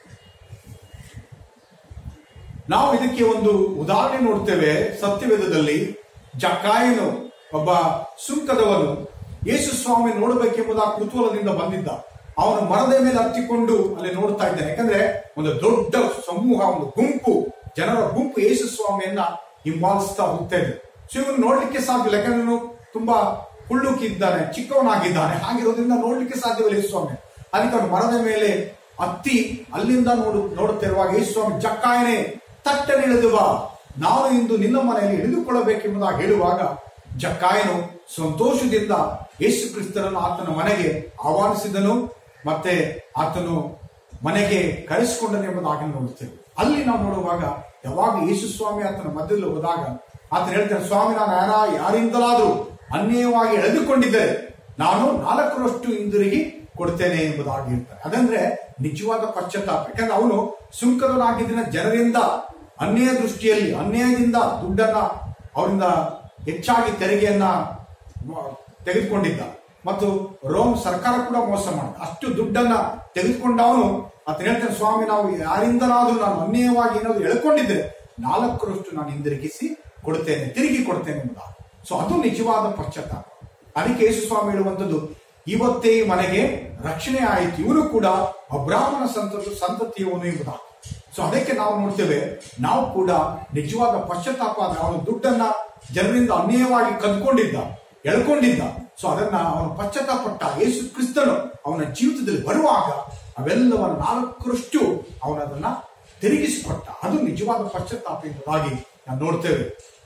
ನಾವು ಇದಕ್ಕೆ ಒಂದು ಉದಾಹರಣೆ ನೋಡ್ತೇವೆ ಸತ್ಯವೇದದಲ್ಲಿ. ಜಕ್ಕಾಯನು, ಒಬ್ಬ ಸುಂಕದವನು, ಯೇಸು ಸ್ವಾಮಿ ನೋಡಬೇಕೆಂಬುದಾಗಿ ಕುತೂಹಲದಿಂದ ಬಂದಿದ್ದ. ಅವನು ಮರದ ಮೇಲೆ ಹತ್ತಿಕೊಂಡು ಅಲ್ಲಿ ನೋಡ್ತಾ ಇದ್ದಾನೆ. ಯಾಕಂದ್ರೆ ಒಂದು ದೊಡ್ಡ ಸಮೂಹ, ಒಂದು ಗುಂಪು, ಜನರ ಗುಂಪು ಯೇಸು ಸ್ವಾಮಿಯನ್ನ ಹಿಂಬಾಲಿಸ್ತಾ ಹೋಗ್ತಾ ಇದೆ. ಸೊ ಇವನು ನೋಡ್ಲಿಕ್ಕೆ ಸಾಧ್ಯವಿಲ್ಲ, ಯಾಕಂದ್ರೆ ಇವನು ತುಂಬಾ ಹುಳ್ಳುಕಿದ್ದಾನೆ, ಚಿಕ್ಕವನಾಗಿದ್ದಾನೆ. ಹಾಗಿರೋದ್ರಿಂದ ನೋಡ್ಲಿಕ್ಕೆ ಸಾಧ್ಯವಿಲ್ಲ ಯೇಸು ಸ್ವಾಮಿ. ಅದಕ್ಕೆ ಅವನು ಮರದ ಮೇಲೆ ಹತ್ತಿ ಅಲ್ಲಿಂದ ನೋಡುತ್ತಿರುವಾಗ ಯೇಸು ಸ್ವಾಮಿ, ಜಕ್ಕಾಯನೇ ತಟ್ಟನೆ ಇಳಿದು ಬಾ, ನಾನು ಇಂದು ನಿನ್ನ ಮನೆಯಲ್ಲಿ ಇಳಿದುಕೊಳ್ಳಬೇಕೆಂಬುದಾಗಿ ಹೇಳುವಾಗ ಜಕ್ಕಾಯನು ಸಂತೋಷದಿಂದ ಯೇಸು ಕ್ರಿಸ್ತನನ್ನು ಆತನ ಮನೆಗೆ ಆಹ್ವಾನಿಸಿದನು, ಮತ್ತೆ ಆತನು ಮನೆಗೆ ಕರೆಸಿಕೊಂಡನು ಎಂಬುದಾಗಿ ನೋಡುತ್ತೇವೆ. ಅಲ್ಲಿ ನಾವು ನೋಡುವಾಗ ಯಾವಾಗ ಯೇಸು ಸ್ವಾಮಿ ಆತನ ಮಧ್ಯದಲ್ಲಿ ಹೋದಾಗ ಆತನ ಹೇಳ್ತಾನೆ, ಸ್ವಾಮಿ, ನಾನು ಯಾರಿಂದಲಾದ್ರೂ ಅನ್ಯಾಯವಾಗಿ ಎಳೆದುಕೊಂಡಿದ್ದರೆ ನಾನು 4ರಷ್ಟು ಹಿಂದಿರುಗಿ ಕೊಡ್ತೇನೆ ಎಂಬುದಾಗಿ ಹೇಳ್ತಾರೆ. ಅದಂದ್ರೆ ನಿಜವಾದ ಪಶ್ಚಾತ್ತಾಪ. ಯಾಕಂದ್ರೆ ಅವನು ಸುಂಕದವನಾಗಿದ್ದ ಜನರಿಂದ ಅನ್ಯಾಯ ದೃಷ್ಟಿಯಲ್ಲಿ, ಅನ್ಯಾಯದಿಂದ ದುಡ್ಡನ್ನ ಅವರಿಂದ ಹೆಚ್ಚಾಗಿ ತೆರಿಗೆಯನ್ನ ತೆಗೆದುಕೊಂಡಿದ್ದ, ಮತ್ತು ರೋಮ್ ಸರ್ಕಾರ ಕೂಡ ಮೋಸ ಮಾಡಿದ. ಅಷ್ಟು ದುಡ್ಡನ್ನ ತೆಗೆದುಕೊಂಡವನು ಆತ ಹೇಳ್ತಾನೆ, ಸ್ವಾಮಿ, ನಾವು ಯಾರಿಂದಲಾದ್ರೂ ನಾನು ಅನ್ಯಾಯವಾಗಿ ಏನಾದ್ರು ಎಳ್ಕೊಂಡಿದ್ರೆ 4ರಷ್ಟು ನಾನು ಹಿಂದಿರುಗಿಸಿ ಕೊಡ್ತೇನೆ, ತಿರುಗಿ ಕೊಡ್ತೇನೆ ಎಂಬುದಾಗಿ. ಸೊ ಅದು ನಿಜವಾದ ಪಶ್ಚಾತ್ತಾಪ. ಅದಕ್ಕೆ ಯೇಸು ಸ್ವಾಮಿ ಹೇಳುವಂಥದ್ದು, ಇವತ್ತೇ ಮನೆಗೆ ರಕ್ಷಣೆ ಆಯಿತು, ಇವನು ಕೂಡ ಅಬ್ರಾಹ್ಮನ ಸಂತತಿಯವನು ಎಂಬುದಾಗಿ. ಸೊ ಅದಕ್ಕೆ ನಾವು ನೋಡ್ತೇವೆ, ನಾವು ಕೂಡ ನಿಜವಾದ ಪಶ್ಚಾತ್ತಾಪ, ಅವನು ದುಡ್ಡನ್ನ ಜನರಿಂದ ಅನ್ಯಾಯವಾಗಿ ಕದ್ಕೊಂಡಿದ್ದ, ಎಳ್ಕೊಂಡಿದ್ದ. ಸೊ ಅದನ್ನ ಅವನು ಪಶ್ಚಾತ್ತಾಪಟ್ಟ. ಯೇಸು ಕ್ರಿಸ್ತನು ಅವನ ಜೀವಿತದಲ್ಲಿ ಬರುವಾಗ ಅವೆಲ್ಲವನ್ನ 4ರಷ್ಟು ಅವನದನ್ನ ತಿರುಗಿಸಿಕೊಟ್ಟ. ಅದು ನಿಜವಾದ ಪಶ್ಚಾತ್ತಾಪ ಎಂಬುದಾಗಿ ನಾವು ನೋಡ್ತೇವೆ.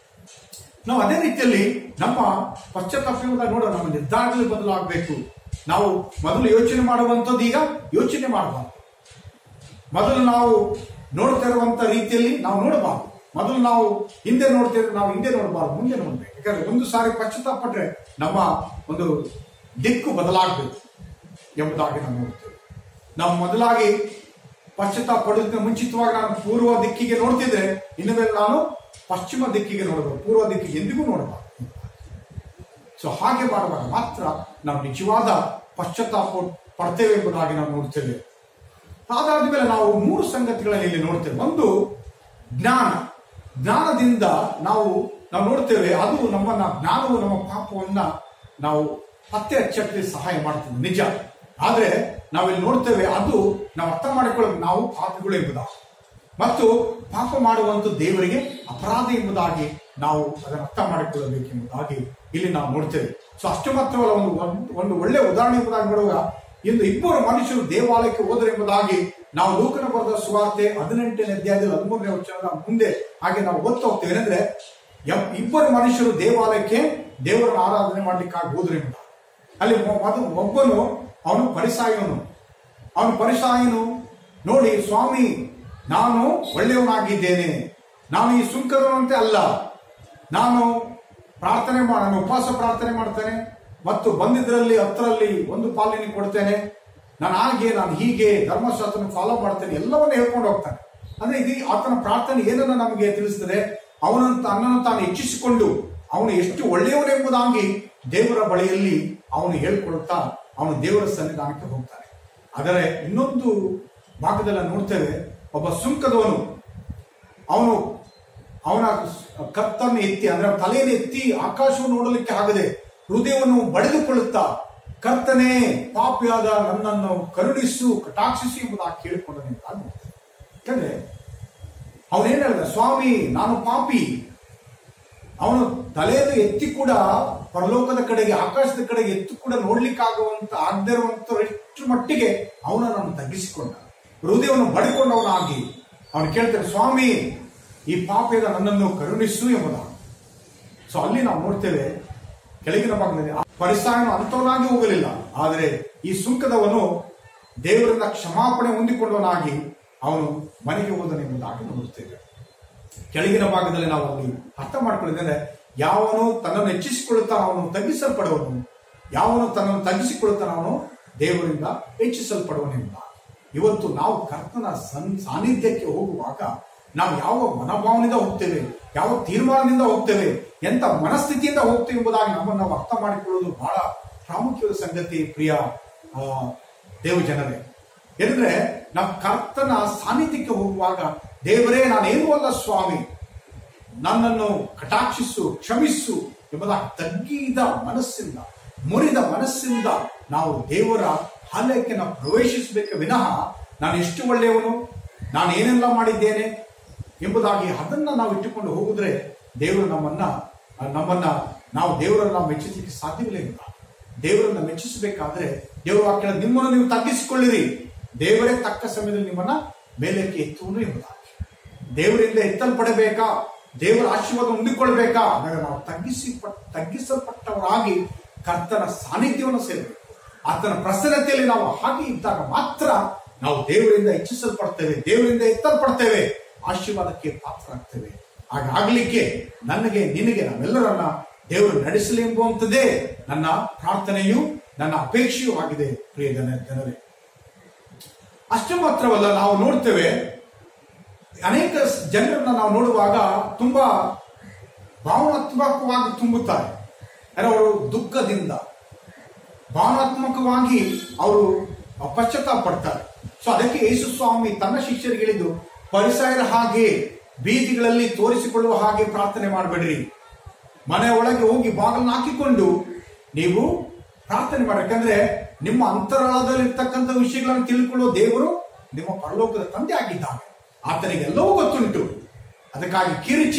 ನಾವು ಅದೇ ರೀತಿಯಲ್ಲಿ ನಮ್ಮ ಪಶ್ಚಾತ್ತಾಪ ನೋಡೋಣ, ನಮ್ಮ ನಿರ್ಧಾರಗಳು ಬದಲಾಗಬೇಕು. ನಾವು ಮೊದಲು ಯೋಚನೆ ಮಾಡುವಂಥದ್ದು ಈಗ ಯೋಚನೆ ಮಾಡಬಾರ್ದು. ಮೊದಲು ನಾವು ನೋಡ್ತಾ ಇರುವಂತ ರೀತಿಯಲ್ಲಿ ನಾವು ನೋಡಬಾರ್ದು. ಮೊದಲು ನಾವು ಹಿಂದೆ ನೋಡ್ತೇವೆ, ನಾವು ಹಿಂದೆ ನೋಡಬಾರ್ದು, ಮುಂದೆ ನೋಡ್ಬೇಕು. ಯಾಕಂದ್ರೆ ಒಂದು ಸಾರಿ ಪಶ್ಚಾತ್ತಾಪ ಪಟ್ರೆ ನಮ್ಮ ಒಂದು ದಿಕ್ಕು ಬದಲಾಗಬೇಕು ಎಂಬುದಾಗಿ ನಾವು ನೋಡ್ತೇವೆ. ನಾವು ಮೊದಲಾಗಿ ಪಶ್ಚಾತ್ತಾಪ ಪಡೋದಕ್ಕೆ ಮುಂಚಿತವಾಗಿ ನಾನು ಪೂರ್ವ ದಿಕ್ಕಿಗೆ ನೋಡ್ತಿದ್ರೆ, ಇನ್ನು ಮೇಲೆ ನಾನು ಪಶ್ಚಿಮ ದಿಕ್ಕಿಗೆ ನೋಡಬೇಕು, ಪೂರ್ವ ದಿಕ್ಕಿಗೆ ಎಂದಿಗೂ ನೋಡಬಾರ್ದು. ಸೊ ಹಾಗೆ ಮಾಡುವಾಗ ಮಾತ್ರ ನಾವು ನಿಜವಾದ ಪಶ್ಚಾತ್ತಾಪ ಪಡ್ತೇವೆ ಎಂಬುದಾಗಿ ನಾವು ನೋಡ್ತೇವೆ. ಅದಾದ್ಮೇಲೆ ನಾವು 3 ಸಂಗತಿಗಳಲ್ಲಿ ಇಲ್ಲಿ ನೋಡ್ತೇವೆ. ಒಂದು ಜ್ಞಾನದಿಂದ ನಾವು ನೋಡ್ತೇವೆ, ಅದು ಜ್ಞಾನವು ನಮ್ಮ ಪಾಪವನ್ನ ನಾವು ಪತ್ತೆ ಹಚ್ಚಕ್ಕೆ ಸಹಾಯ ಮಾಡ್ತದೆ, ನಿಜ. ಆದ್ರೆ ನಾವಿಲ್ಲಿ ನೋಡ್ತೇವೆ, ಅದು ನಾವು ಅರ್ಥ ಮಾಡಿಕೊಳ್ಳಬೇಕು, ನಾವು ಪಾಪಿಗಳು ಎಂಬುದಾಗಿ, ಮತ್ತು ಪಾಪ ಮಾಡುವಂತ ದೇವರಿಗೆ ಅಪರಾಧ ಎಂಬುದಾಗಿ ನಾವು ಅದನ್ನು ಅರ್ಥ ಮಾಡಿಕೊಳ್ಳಬೇಕೆಂಬುದಾಗಿ ಇಲ್ಲಿ ನಾವು ನೋಡ್ತೇವೆ. ಸೊ ಅಷ್ಟು ಮಾತ್ರವಲ್ಲ, ಒಂದು ಒಳ್ಳೆ ಉದಾಹರಣೆ ಎಂಬುದಾಗಿ ನೋಡುವಾಗ, ಇಂದು 2 ಮನುಷ್ಯರು ದೇವಾಲಯಕ್ಕೆ ಹೋದರೆ ಎಂಬುದಾಗಿ ನಾವು ಲೂಕನ ಬರೆದ ಸುವಾರ್ತೆ 18ನೇ ಅಧ್ಯಾಯದಲ್ಲಿ 13ನೇ ವಚನದ ಮುಂದೆ ಹಾಗೆ ನಾವು ಓದ್ತಾ ಹೋಗ್ತೇವೆ. ಏನಂದ್ರೆ 2 ಮನುಷ್ಯರು ದೇವಾಲಯಕ್ಕೆ ದೇವರನ್ನು ಆರಾಧನೆ ಮಾಡ್ಲಿಕ್ಕಾಗಿ ಹೋದ್ರು ಎಂಬುದಾಗಿ. ಅಲ್ಲಿ ಒಬ್ಬನು, ಅವನು ಪರಿಸಾಯನು ನೋಡಿ, ಸ್ವಾಮಿ, ನಾನು ಒಳ್ಳೆಯವನಾಗಿದ್ದೇನೆ, ನಾನು ಈ ಸುಂಕದವನಂತೆ ಅಲ್ಲ, ನಾನು ಉಪವಾಸ ಪ್ರಾರ್ಥನೆ ಮಾಡ್ತೇನೆ, ಮತ್ತು ಬಂದಿದ್ರಲ್ಲಿ 10ರಲ್ಲಿ 1 ಪಾಲಿನ ಕೊಡ್ತೇನೆ, ನಾನು ಹೀಗೆ ಧರ್ಮಶಾಸ್ತ್ರ ಫಾಲೋ ಮಾಡ್ತೇನೆ, ಎಲ್ಲವನ್ನ ಹೇಳ್ಕೊಂಡು ಹೋಗ್ತಾನೆ. ಅಂದ್ರೆ ಇದು ಆತನ ಪ್ರಾರ್ಥನೆ ಏನನ್ನ ನಮಗೆ ತಿಳಿಸ್ತದೆ, ಅವನನ್ನು ತಾನು ಹೆಚ್ಚಿಸಿಕೊಂಡು ಅವನು ಎಷ್ಟು ಒಳ್ಳೆಯವನೆಂಬುದಾಗಿ ದೇವರ ಬಳಿಯಲ್ಲಿ ಅವನು ಹೇಳ್ಕೊಳ್ತಾ ಅವನು ದೇವರ ಸನ್ನಿಧಾನಕ್ಕೆ ಹೋಗ್ತಾನೆ. ಆದರೆ ಇನ್ನೊಂದು ಭಾಗದಲ್ಲಿ ನೋಡ್ತೇವೆ, ಒಬ್ಬ ಸುಂಕದವನು ಅವನ ಕತ್ತನ್ನು ಎತ್ತಿ, ಅಂದ್ರೆ ತಲೆಯನ್ನು ಎತ್ತಿ ಆಕಾಶವನ್ನು ನೋಡಲಿಕ್ಕೆ ಆಗದೆ ಹೃದಯವನ್ನು ಬಡಿದುಕೊಳ್ಳುತ್ತಾ, ಕರ್ತನೇ, ಪಾಪಿಯಾದ ನನ್ನನ್ನು ಕರುಣಿಸು, ಕಟಾಕ್ಷಿಸು ಎಂಬುದಾಗಿ ಕೇಳಿಕೊಂಡನೆ. ಯಾಕಂದ್ರೆ ಅವನೇನ್ ಹೇಳಿದ, ಸ್ವಾಮಿ, ನಾನು ಪಾಪಿ. ಅವನು ತಲೆಯನ್ನು ಎತ್ತಿ ಕೂಡ ಪರಲೋಕದ ಕಡೆಗೆ, ಆಕಾಶದ ಕಡೆಗೆ ಎತ್ತು ಕೂಡ ಆಗದೇ ಇರುವಂತ ಎಷ್ಟು ಮಟ್ಟಿಗೆ ಅವನನ್ನು ತಗ್ಗಿಸಿಕೊಂಡ, ಹೃದಯವನ್ನು ಬಡಿಕೊಂಡವನಾಗಿ ಅವನು ಕೇಳ್ತಾನೆ, ಸ್ವಾಮಿ, ಈ ಪಾಪಿಯಾದ ನನ್ನನ್ನು ಕರುಣಿಸು ಎಂಬುದಾಗಿ. ಸೊ ಅಲ್ಲಿ ನಾವು ನೋಡ್ತೇವೆ ಕೆಳಗಿನ ಭಾಗದಲ್ಲಿ ಫರಿಸಾಯನು ಅಂಥವನಾಗಿ ಹೋಗಲಿಲ್ಲ. ಆದರೆ ಈ ಸುಂಕದವನು ದೇವರಿಂದ ಕ್ಷಮಾಪಣೆ ಹೊಂದಿಕೊಂಡವನಾಗಿ ಅವನು ಮನೆಗೆ ಹೋದನೆಂಬುದಾಗಿ ನೋಡುತ್ತೇವೆ. ಕೆಳಗಿನ ಭಾಗದಲ್ಲಿ ನಾವು ಅಲ್ಲಿ ಅರ್ಥ ಮಾಡ್ಕೊಳ್ಳೋದಂದ್ರೆ, ಯಾವನು ತನ್ನನ್ನು ಹೆಚ್ಚಿಸಿಕೊಳ್ಳುತ್ತಾನೋ ಅವನು ತಗ್ಗಿಸಲ್ಪಡುವನು, ಯಾವನು ತನ್ನನ್ನು ತಗ್ಗಿಸಿಕೊಳ್ಳುತ್ತಾನೋ ಅವನು ದೇವರಿಂದ ಹೆಚ್ಚಿಸಲ್ಪಡುವನೆಂಬ. ಇವತ್ತು ನಾವು ಕರ್ತನ ಸಾನ್ನಿಧ್ಯಕ್ಕೆ ಹೋಗುವಾಗ ನಾವು ಯಾವ ಮನೋಭಾವನೆಯಿಂದ ಹೋಗ್ತೇವೆ, ಯಾವ ತೀರ್ಮಾನದಿಂದ ಹೋಗ್ತೇವೆ, ಎಂತ ಮನಸ್ಥಿತಿಯಿಂದ ಹೋಗ್ತೇವೆ ಎಂಬುದಾಗಿ ನಮ್ಮನ್ನು ನಾವು ಅರ್ಥ ಮಾಡಿಕೊಳ್ಳುವುದು ಬಹಳ ಪ್ರಾಮುಖ್ಯವಾದ ಸಂಗತಿ. ಪ್ರಿಯ ದೇವ ಜನರೇ, ಏನಂದ್ರೆ ನಾವು ಕರ್ತನ ಸಾನ್ನಿಧ್ಯಕ್ಕೆ ಹೋಗುವಾಗ, ದೇವರೇ ನಾನೇನೂ ಅಲ್ಲ ಸ್ವಾಮಿ, ನನ್ನನ್ನು ಕಟಾಕ್ಷಿಸು, ಕ್ಷಮಿಸು ಎಂಬುದಾಗಿ ತಗ್ಗಿದ ಮನಸ್ಸಿಂದ, ಮುರಿದ ಮನಸ್ಸಿಂದ ನಾವು ದೇವರ ಆಲಯಕ್ಕೆ ನಾವು ಪ್ರವೇಶಿಸಬೇಕು ವಿನಃ ನಾನು ಎಷ್ಟು ಒಳ್ಳೆಯವನು, ನಾನು ಏನೆಲ್ಲ ಮಾಡಿದ್ದೇನೆ ಎಂಬುದಾಗಿ ಅದನ್ನ ನಾವು ಇಟ್ಟುಕೊಂಡು ಹೋಗಿದ್ರೆ ದೇವರು ನಮ್ಮನ್ನ ನಾವು ದೇವರನ್ನ ಮೆಚ್ಚಿಸಲಿಕ್ಕೆ ಸಾಧ್ಯವಿಲ್ಲ. ಇಲ್ಲ, ದೇವರನ್ನ ಮೆಚ್ಚಿಸಬೇಕಾದ್ರೆ ದೇವರ ವಾಕ್ಯ ನಿಮ್ಮನ್ನು ನೀವು ತಗ್ಗಿಸಿಕೊಳ್ಳಿರಿ, ದೇವರೇ ತಕ್ಕ ಸಮಯದಲ್ಲಿ ನಿಮ್ಮನ್ನ ಮೇಲಕ್ಕೆ ಎತ್ತುವನು ಎಂಬುದಾಗಿ. ದೇವರಿಂದ ಎತ್ತಲ್ಪಡಬೇಕಾ, ದೇವರ ಆಶೀರ್ವಾದ ಹೊಂದಿಕೊಳ್ಬೇಕಾ, ಅಂದರೆ ನಾವು ತಗ್ಗಿಸಲ್ಪಟ್ಟವರಾಗಿ ಕರ್ತನ ಸಾನ್ನಿಧ್ಯವನ್ನು ಸೇರಬೇಕು. ಆತನ ಪ್ರಸನ್ನತೆಯಲ್ಲಿ ನಾವು ಹಾಗೆ ಇದ್ದಾಗ ಮಾತ್ರ ನಾವು ದೇವರಿಂದ ಹೆಚ್ಚಿಸಲ್ಪಡ್ತೇವೆ, ದೇವರಿಂದ ಎತ್ತಲ್ಪಡ್ತೇವೆ, ಆಶೀರ್ವಾದಕ್ಕೆ ಪಾತ್ರರಾಗ್ತೇವೆ. ಹಾಗಾಗ್ಲಿಕ್ಕೆ ನನಗೆ, ನಿನಗೆ, ನಾವೆಲ್ಲರನ್ನ ದೇವರು ನಡೆಸಲಿ ಎಂಬುವಂಥದ್ದೇ ನನ್ನ ಪ್ರಾರ್ಥನೆಯೂ ನನ್ನ ಅಪೇಕ್ಷೆಯೂ ಆಗಿದೆ. ಪ್ರಿಯ ಜನರೇ, ಅಷ್ಟು ಮಾತ್ರವಲ್ಲ, ನಾವು ನೋಡ್ತೇವೆ ಅನೇಕ ಜನರನ್ನ ನಾವು ನೋಡುವಾಗ ತುಂಬಾ ಭಾವನಾತ್ಮಕವಾಗಿ ತುಂಬುತ್ತಾರೆ. ಅವರು ದುಃಖದಿಂದ ಭಾವನಾತ್ಮಕವಾಗಿ ಅವರು ಪಶ್ಚಾತ್ತಾಪ ಪಡ್ತಾರೆ. ಸೊ ಅದಕ್ಕೆ ಯೇಸು ಸ್ವಾಮಿ ತನ್ನ ಶಿಷ್ಯರಿಗೆ ಹೇಳಿದ್ದು, ಫರಿಸಾಯರ ಹಾಗೆ ಬೀದಿಗಳಲ್ಲಿ ತೋರಿಸಿಕೊಳ್ಳುವ ಹಾಗೆ ಪ್ರಾರ್ಥನೆ ಮಾಡಬೇಡ್ರಿ, ಮನೆ ಒಳಗೆ ಹೋಗಿ ಬಾಗಿಲನ್ನು ಹಾಕಿಕೊಂಡು ನೀವು ಪ್ರಾರ್ಥನೆ ಮಾಡಿ. ಯಾಕಂದ್ರೆ ನಿಮ್ಮ ಅಂತರಾಳದಲ್ಲಿ ಇರ್ತಕ್ಕಂಥ ವಿಷಯಗಳನ್ನು ತಿಳ್ಕೊಳ್ಳುವ ದೇವರು ನಿಮ್ಮ ಪರಲೋಕದ ತಂದೆ ಆಗಿದ್ದಾನೆ, ಆತನಿಗೆಲ್ಲವೂ ಗೊತ್ತುಂಟು. ಅದಕ್ಕಾಗಿ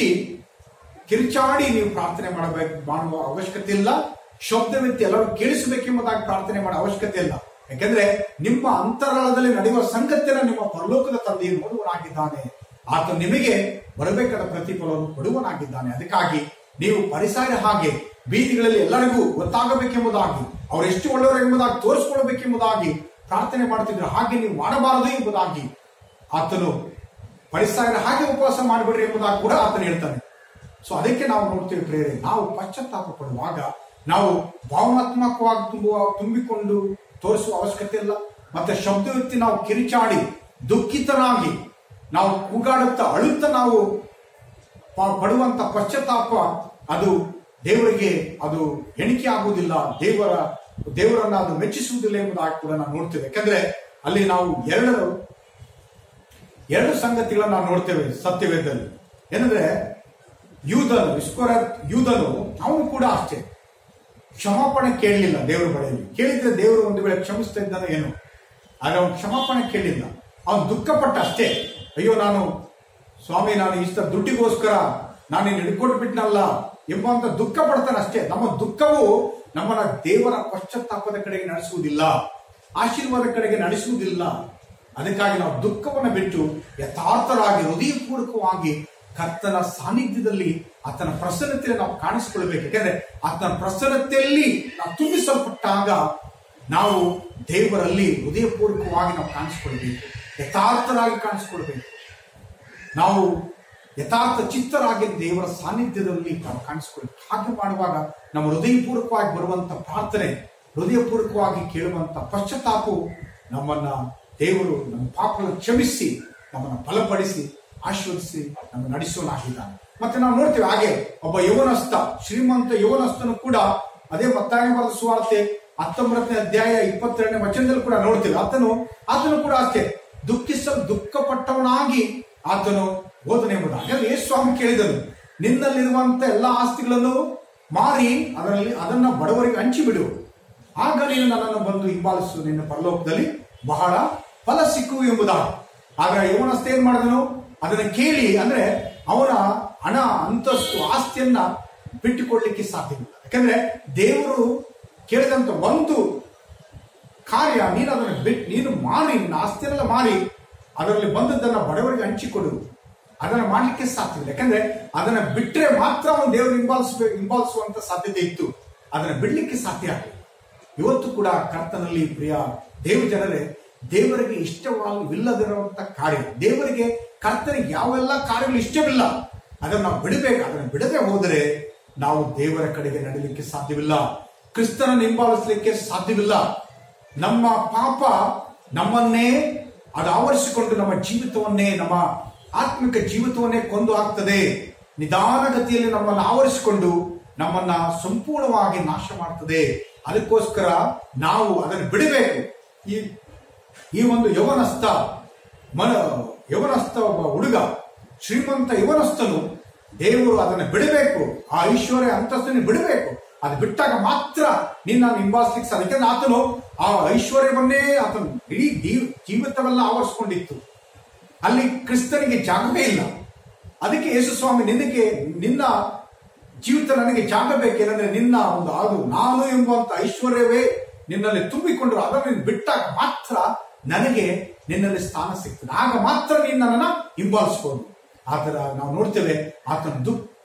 ಕಿರಿಚಾಡಿ ನೀವು ಪ್ರಾರ್ಥನೆ ಮಾಡುವ ಅವಶ್ಯಕತೆ ಇಲ್ಲ. ಶಬ್ದವೆತ್ತಿ ಎಲ್ಲರೂ ಕೇಳಿಸಬೇಕೆಂಬುದಾಗಿ ಪ್ರಾರ್ಥನೆ ಮಾಡೋ ಅವಶ್ಯಕತೆ ಇಲ್ಲ. ಯಾಕೆಂದ್ರೆ ನಿಮ್ಮ ಅಂತರಾಳದಲ್ಲಿ ನಡೆಯುವ ಸಂಗತಿಯನ್ನು ನಿಮ್ಮ ಪರಲೋಕದ ತಂದೆ ನೋಡುವನಾಗಿದ್ದಾನೆ, ಆತ ನಿಮಗೆ ಬರಬೇಕಾದ ಪ್ರತಿಫಲವನ್ನು ಕೊಡುವನಾಗಿದ್ದಾನೆ. ಅದಕ್ಕಾಗಿ ನೀವು ಫರಿಸಾಯರ ಹಾಗೆ ಬೀದಿಗಳಲ್ಲಿ ಎಲ್ಲರಿಗೂ ಗೊತ್ತಾಗಬೇಕೆಂಬುದಾಗಿ, ಅವರು ಎಷ್ಟು ಒಳ್ಳೆಯವರು ಎಂಬುದಾಗಿ ತೋರಿಸಿಕೊಳ್ಳಬೇಕೆಂಬುದಾಗಿ ಪ್ರಾರ್ಥನೆ ಮಾಡುತ್ತಿದ್ರು. ಹಾಗೆ ನೀವು ಮಾಡಬಾರದು ಎಂಬುದಾಗಿ ಆತನು ಫರಿಸಾಯರ ಹಾಗೆ ಉಪವಾಸ ಮಾಡಬೇಡ್ರಿ ಎಂಬುದಾಗಿ ಕೂಡ ಆತನು ಹೇಳ್ತಾನೆ. ಸೊ ಅದಕ್ಕೆ ನಾವು ನೋಡ್ತೇವೆ ಪ್ರೇರೆ, ನಾವು ಪಶ್ಚಾತ್ತಾಪ ಪಡುವಾಗ ನಾವು ಭಾವನಾತ್ಮಕವಾಗಿ ತುಂಬಿಕೊಂಡು ತೋರಿಸುವ ಅವಶ್ಯಕತೆ ಇಲ್ಲ. ಮತ್ತೆ ಶಬ್ದವೆತ್ತಿ ನಾವು ಕಿರಿಚಾಡಿ ದುಃಖಿತನಾಗಿ ನಾವು ಕೂಗಾಡುತ್ತಾ ಅಳುತ್ತಾ ನಾವು ಪಡುವಂತ ಪಶ್ಚಾತ್ತಾಪ ಅದು ದೇವರಿಗೆ ಅದು ಎಣಿಕೆ ಆಗುವುದಿಲ್ಲ, ದೇವರನ್ನ ಅದು ಮೆಚ್ಚಿಸುವುದಿಲ್ಲ ಎಂಬುದಾಗಿ ಕೂಡ ನಾವು ನೋಡ್ತೇವೆ. ಯಾಕಂದ್ರೆ ಅಲ್ಲಿ ನಾವು ಎರಡು ಸಂಗತಿಗಳನ್ನ ನಾವು ನೋಡ್ತೇವೆ ಸತ್ಯವೇದದಲ್ಲಿ. ಏನಂದ್ರೆ ಯೂದನು ಅವನು ಕೂಡ ಅಷ್ಟೇ ಕ್ಷಮಾಪಣೆ ಕೇಳಲಿಲ್ಲ ದೇವರ ಬಳಿಯಲ್ಲಿ. ಕೇಳಿದ್ರೆ ದೇವರು ಒಂದು ವೇಳೆ ಕ್ಷಮಿಸ್ತಾ ಇದ್ದಾನೆ ಏನು, ಆದ್ರೆ ಅವನು ಕ್ಷಮಾಪಣೆ ಕೇಳಲಿಲ್ಲ. ಅವನು ದುಃಖಪಟ್ಟ ಅಷ್ಟೇ, ಅಯ್ಯೋ ನಾನು ಸ್ವಾಮಿ, ನಾನು ಇಷ್ಟ ದುಡ್ಡಿಗೋಸ್ಕರ ನಾನು ಹಿಡ್ಕೊಂಡು ಬಿಟ್ನಲ್ಲ ಎಂಬಂತ ದುಃಖ ಪಡ್ತಾನೆ ಅಷ್ಟೇ. ನಮ್ಮ ದುಃಖವು ನಮ್ಮನ್ನ ದೇವರ ಪಶ್ಚಾತ್ತಾಪದ ಕಡೆಗೆ ನಡೆಸುವುದಿಲ್ಲ, ಆಶೀರ್ವಾದ ಕಡೆಗೆ ನಡೆಸುವುದಿಲ್ಲ. ಅದಕ್ಕಾಗಿ ನಾವು ದುಃಖವನ್ನು ಬಿಟ್ಟು ಯಥಾರ್ಥರಾಗಿ ಹೃದಯಪೂರ್ವಕವಾಗಿ ಕರ್ತನ ಸಾನ್ನಿಧ್ಯದಲ್ಲಿ ಆತನ ಪ್ರಸನ್ನತೆಯಲ್ಲಿ ನಾವು ಕಾಣಿಸಿಕೊಳ್ಬೇಕು. ಯಾಕಂದ್ರೆ ಆತನ ಪ್ರಸನ್ನತೆಯಲ್ಲಿ ನಾವು ತುಂಬಿಸಲ್ಪಟ್ಟಾಗ ನಾವು ದೇವರಲ್ಲಿ ಹೃದಯಪೂರ್ವಕವಾಗಿ ನಾವು ಕಾಣಿಸಿಕೊಳ್ಬೇಕು, ಯಥಾರ್ಥರಾಗಿ ಕಾಣಿಸಿಕೊಳ್ಬೇಕು. ನಾವು ಯಥಾರ್ಥ ಚಿತ್ತರಾಗಿ ದೇವರ ಸಾನ್ನಿಧ್ಯದಲ್ಲಿ ನಾವು ಕಾಣಿಸಿಕೊಳ್ಬೇಕು. ಹಾಗೆ ಮಾಡುವಾಗ ನಮ್ಮ ಹೃದಯಪೂರ್ವಕವಾಗಿ ಬರುವಂತ ಪ್ರಾರ್ಥನೆ, ಹೃದಯಪೂರ್ವಕವಾಗಿ ಕೇಳುವಂತ ಪಶ್ಚಾತ್ತಾಪವು ನಮ್ಮನ್ನ ದೇವರು ನಮ್ಮ ಪಾಪಗಳನ್ನು ಕ್ಷಮಿಸಿ ನಮ್ಮನ್ನು ಬಲಪಡಿಸಿ ಆಶೀರ್ವದಿಸಿ ನಮ್ಮ ನಡೆಸುವನಾಗಿದ್ದಾನೆ. ಮತ್ತೆ ನಾವು ನೋಡ್ತೇವೆ ಹಾಗೆ ಒಬ್ಬ ಯವನಸ್ಥ, ಶ್ರೀಮಂತ ಯವನಸ್ಥನು ಕೂಡ ಅದೇ ಮತ್ತಾಯ ಬರೆದ ಸುವಾರ್ತೆ 19ನೇ ಅಧ್ಯಾಯ 22ನೇ ವಚನದಲ್ಲಿ ಕೂಡ ನೋಡ್ತೇವೆ. ಆತನು ಕೂಡ ಅಷ್ಟೇ ದುಃಖಪಟ್ಟವನಾಗಿ ಆತನು ಬೋಧನೆ ಎಂಬುದಾಗಿ ಯೇಸು ಸ್ವಾಮಿ ಕೇಳಿದನು, ನಿನ್ನಲ್ಲಿರುವಂತ ಎಲ್ಲಾ ಆಸ್ತಿಗಳನ್ನು ಮಾರಿ ಅದನ್ನ ಬಡವರಿಗೆ ಹಂಚಿಬಿಡು, ಆಗ ನೀನು ನನ್ನನ್ನು ಬಂದು ಹಿಂಬಾಲಿಸು, ನಿನ್ನ ಪರಲೋಕದಲ್ಲಿ ಬಹಳ ಫಲ ಸಿಕ್ಕು ಎಂಬುದಾಗಿ. ಆಗ ಯವನಸ್ಥ ಏನ್ ಮಾಡಿದನು, ಅದನ್ನ ಕೇಳಿ, ಅಂದ್ರೆ ಅವನ ಹಣ, ಅಂತಸ್ತು, ಆಸ್ತಿಯನ್ನ ಬಿಟ್ಟುಕೊಳ್ಳಲಿಕ್ಕೆ ಸಾಧ್ಯವಿಲ್ಲ. ಯಾಕಂದ್ರೆ ದೇವರು ಕೇಳಿದಂತ ಒಂದು ಕಾರ್ಯ, ನೀನು ಅದನ್ನು ನೀನು ಮಾರಿ, ನಿನ್ನ ಆಸ್ತಿಯನ್ನೆಲ್ಲ ಮಾರಿ ಅದರಲ್ಲಿ ಬಂದದ್ದನ್ನ ಬಡವರಿಗೆ ಹಂಚಿಕೊಡು, ಅದನ್ನ ಮಾಡ್ಲಿಕ್ಕೆ ಸಾಧ್ಯವಿಲ್ಲ. ಯಾಕಂದ್ರೆ ಅದನ್ನ ಬಿಟ್ರೆ ಮಾತ್ರ ಅವನು ದೇವರು ಹಿಂಬಾಲಿಸುವಂತ ಸಾಧ್ಯತೆ ಇತ್ತು. ಅದನ್ನು ಬಿಡಲಿಕ್ಕೆ ಸಾಧ್ಯ ಆಗಲಿಲ್ಲ. ಇವತ್ತು ಕೂಡ ಕರ್ತನಲ್ಲಿ ಪ್ರಿಯ ದೇವ ಜನರೇ, ದೇವರಿಗೆ ಇಷ್ಟವಿಲ್ಲದಿರುವಂತ ಕಾರ್ಯ, ದೇವರಿಗೆ ಕರ್ತನಿಗೆ ಯಾವೆಲ್ಲ ಕಾರ್ಯಗಳು ಇಷ್ಟವಿಲ್ಲ ಅದನ್ನು ನಾವು ಬಿಡಬೇಕು. ಅದನ್ನು ಬಿಡದೆ ಹೋದರೆ ನಾವು ದೇವರ ಕಡೆಗೆ ನಡೀಲಿಕ್ಕೆ ಸಾಧ್ಯವಿಲ್ಲ, ಕ್ರಿಸ್ತನ ಹಿಂಬಾಲಿಸಲಿಕ್ಕೆ ಸಾಧ್ಯವಿಲ್ಲ. ನಮ್ಮ ಪಾಪ ನಮ್ಮನ್ನೇ ಅದು ಆವರಿಸಿಕೊಂಡು ನಮ್ಮ ಜೀವಿತವನ್ನೇ, ನಮ್ಮ ಆತ್ಮಿಕ ಜೀವಿತವನ್ನೇ ಕೊಂದು ಹಾಕ್ತದೆ. ನಿಧಾನಗತಿಯಲ್ಲಿ ನಮ್ಮನ್ನು ಆವರಿಸಿಕೊಂಡು ನಮ್ಮನ್ನ ಸಂಪೂರ್ಣವಾಗಿ ನಾಶ ಮಾಡ್ತದೆ. ಅದಕ್ಕೋಸ್ಕರ ನಾವು ಅದನ್ನು ಬಿಡಬೇಕು. ಈ ಒಂದು ಯವನಸ್ಥ ಒಬ್ಬ ಹುಡುಗ, ಶ್ರೀಮಂತ ಯವನಸ್ಥನು, ದೇವರು ಅದನ್ನು ಬಿಡಬೇಕು, ಆ ಐಶ್ವರ್ಯ ಅಂತಸ್ತನ್ನು ಬಿಡಬೇಕು. ಅದು ಬಿಟ್ಟಾಗ ಮಾತ್ರ ನಿನ್ನ ಹಿಂಬಾಲಿಸ್ಲಿಕ್ಕೆ ಸಾಧ್ಯ. ಆತನು ಆ ಐಶ್ವರ್ಯವನ್ನೇ ಆತನು ಇಡೀ ಜೀವಿತವೆಲ್ಲ ಆವರಿಸಿಕೊಂಡಿತ್ತು. ಅಲ್ಲಿ ಕ್ರಿಸ್ತನಿಗೆ ಜಾಗವೇ ಇಲ್ಲ. ಅದಕ್ಕೆ ಯೇಸು ಸ್ವಾಮಿ, ನಿನ್ನ ಜೀವಿತ ನನಗೆ ಜಾಗ ಬೇಕೇನಂದ್ರೆ ನಿನ್ನ ಒಂದು ಅದು ನಾನು ಎಂಬುವಂತ ಐಶ್ವರ್ಯವೇ ನಿನ್ನಲ್ಲಿ ತುಂಬಿಕೊಂಡ್ರು, ಅದನ್ನು ಬಿಟ್ಟಾಗ ಮಾತ್ರ ನನಗೆ ನಿನ್ನಲ್ಲಿ ಸ್ಥಾನ ಸಿಗ್ತದೆ. ಆಗ ಮಾತ್ರ ನೀನು ನನ್ನನ್ನು ಹಿಂಬಾಲಿಸಬಹುದು. ಆತರ ನಾವು ನೋಡ್ತೇವೆ, ಆತನ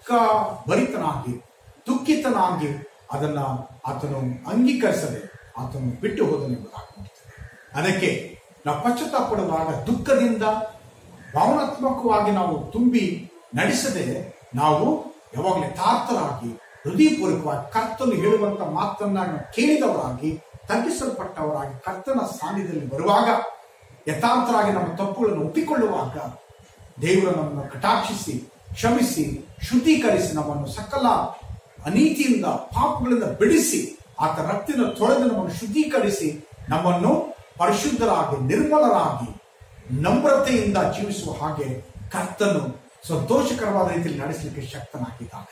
ದುಃಖಿತನಾಗಿ ಅದನ್ನ ಆತನು ಅಂಗೀಕರಿಸದೆ ಆತನು ಬಿಟ್ಟು ಹೋದನೆಂಬುದಾಗಿ ನೋಡ್ತೇವೆ. ಅದಕ್ಕೆ ನಾವು ಪಶ್ಚಾತ್ತಾಪ ಪಡುವಾಗ ದುಃಖದಿಂದ ಭಾವನಾತ್ಮಕವಾಗಿ ನಾವು ತುಂಬಿ ನಡೆಸದೆ ನಾವು ಯಾವಾಗಲೂ ಯಥಾರ್ಥರಾಗಿ ಹೃದಯಪೂರ್ವಕವಾಗಿ ಕರ್ತನು ಹೇಳುವಂತ ಮಾತನ್ನ ಕೇಳಿದವರಾಗಿ ತಗ್ಗಿಸಲ್ಪಟ್ಟವರಾಗಿ ಕರ್ತನ ಸಾನ್ನಿಧ್ಯದಲ್ಲಿ ಬರುವಾಗ ಯಥಾರ್ಥರಾಗಿ ನಮ್ಮ ತಪ್ಪುಗಳನ್ನು ಒಪ್ಪಿಕೊಳ್ಳುವಾಗ ದೇವರು ನಮ್ಮನ್ನು ಕಟಾಕ್ಷಿಸಿ ಕ್ಷಮಿಸಿ ಶುದ್ಧೀಕರಿಸಿ ನಮ್ಮನ್ನು ಸಕಲ ಅನೀತಿಯಿಂದ ಪಾಪಗಳಿಂದ ಬಿಡಿಸಿ ಆತ ರಕ್ತದಿಂದ ತೊಳೆದು ನಮ್ಮನ್ನು ಶುದ್ಧೀಕರಿಸಿ ನಮ್ಮನ್ನು ಪರಿಶುದ್ಧರಾಗಿ ನಿರ್ಮಲರಾಗಿ ನಮ್ರತೆಯಿಂದ ಜೀವಿಸುವ ಹಾಗೆ ಕರ್ತನು ಸಂತೋಷಕರವಾದ ರೀತಿಯಲ್ಲಿ ನಡೆಸಲಿಕ್ಕೆ ಶಕ್ತನಾಗಿದ್ದಾನೆ.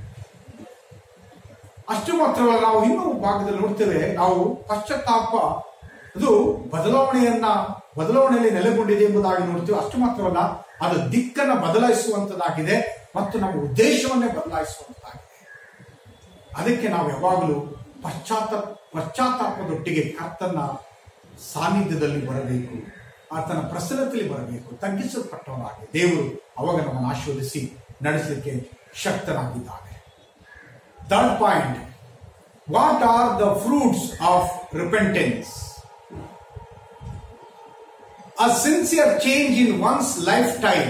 ಅಷ್ಟು ಮಾತ್ರವಲ್ಲ, ನಾವು ಇನ್ನೂ ಭಾಗದಲ್ಲಿ ನೋಡ್ತೇವೆ, ನಾವು ಪಶ್ಚಾತ್ತಾಪ ಅದು ಬದಲಾವಣೆಯಲ್ಲಿ ನೆಲೆಗೊಂಡಿದೆ ಎಂಬುದಾಗಿ ನೋಡ್ತೇವೆ. ಅಷ್ಟು ಮಾತ್ರವಲ್ಲ, ಅದು ದಿಕ್ಕನ್ನು ಬದಲಾಯಿಸುವಂತದ್ದಾಗಿದೆ ಮತ್ತು ನಮ್ಮ ಉದ್ದೇಶವನ್ನೇ ಬದಲಾಯಿಸುವಂತದ್ದಾಗಿದೆ. ಅದಕ್ಕೆ ನಾವು ಯಾವಾಗಲೂ ಪಶ್ಚಾತ್ತಾಪದೊಟ್ಟಿಗೆ ಕರ್ತನ ಸಾನ್ನಿಧ್ಯದಲ್ಲಿ ಬರಬೇಕು, ಆತನ ಪ್ರಸನ್ನತೆಯಲ್ಲಿ ಬರಬೇಕು, ತಗ್ಗಿಸಲ್ಪಟ್ಟವರಾಗಿ ದೇವರು ಅವಾಗ ನಮ್ಮನ್ನು ಆಶೀರ್ವದಿಸಿ ನಡೆಸಲಿಕ್ಕೆ ಶಕ್ತನಾಗಿದ್ದಾನೆ. Third point, what are the fruits of repentance? A sincere change in one's lifetime.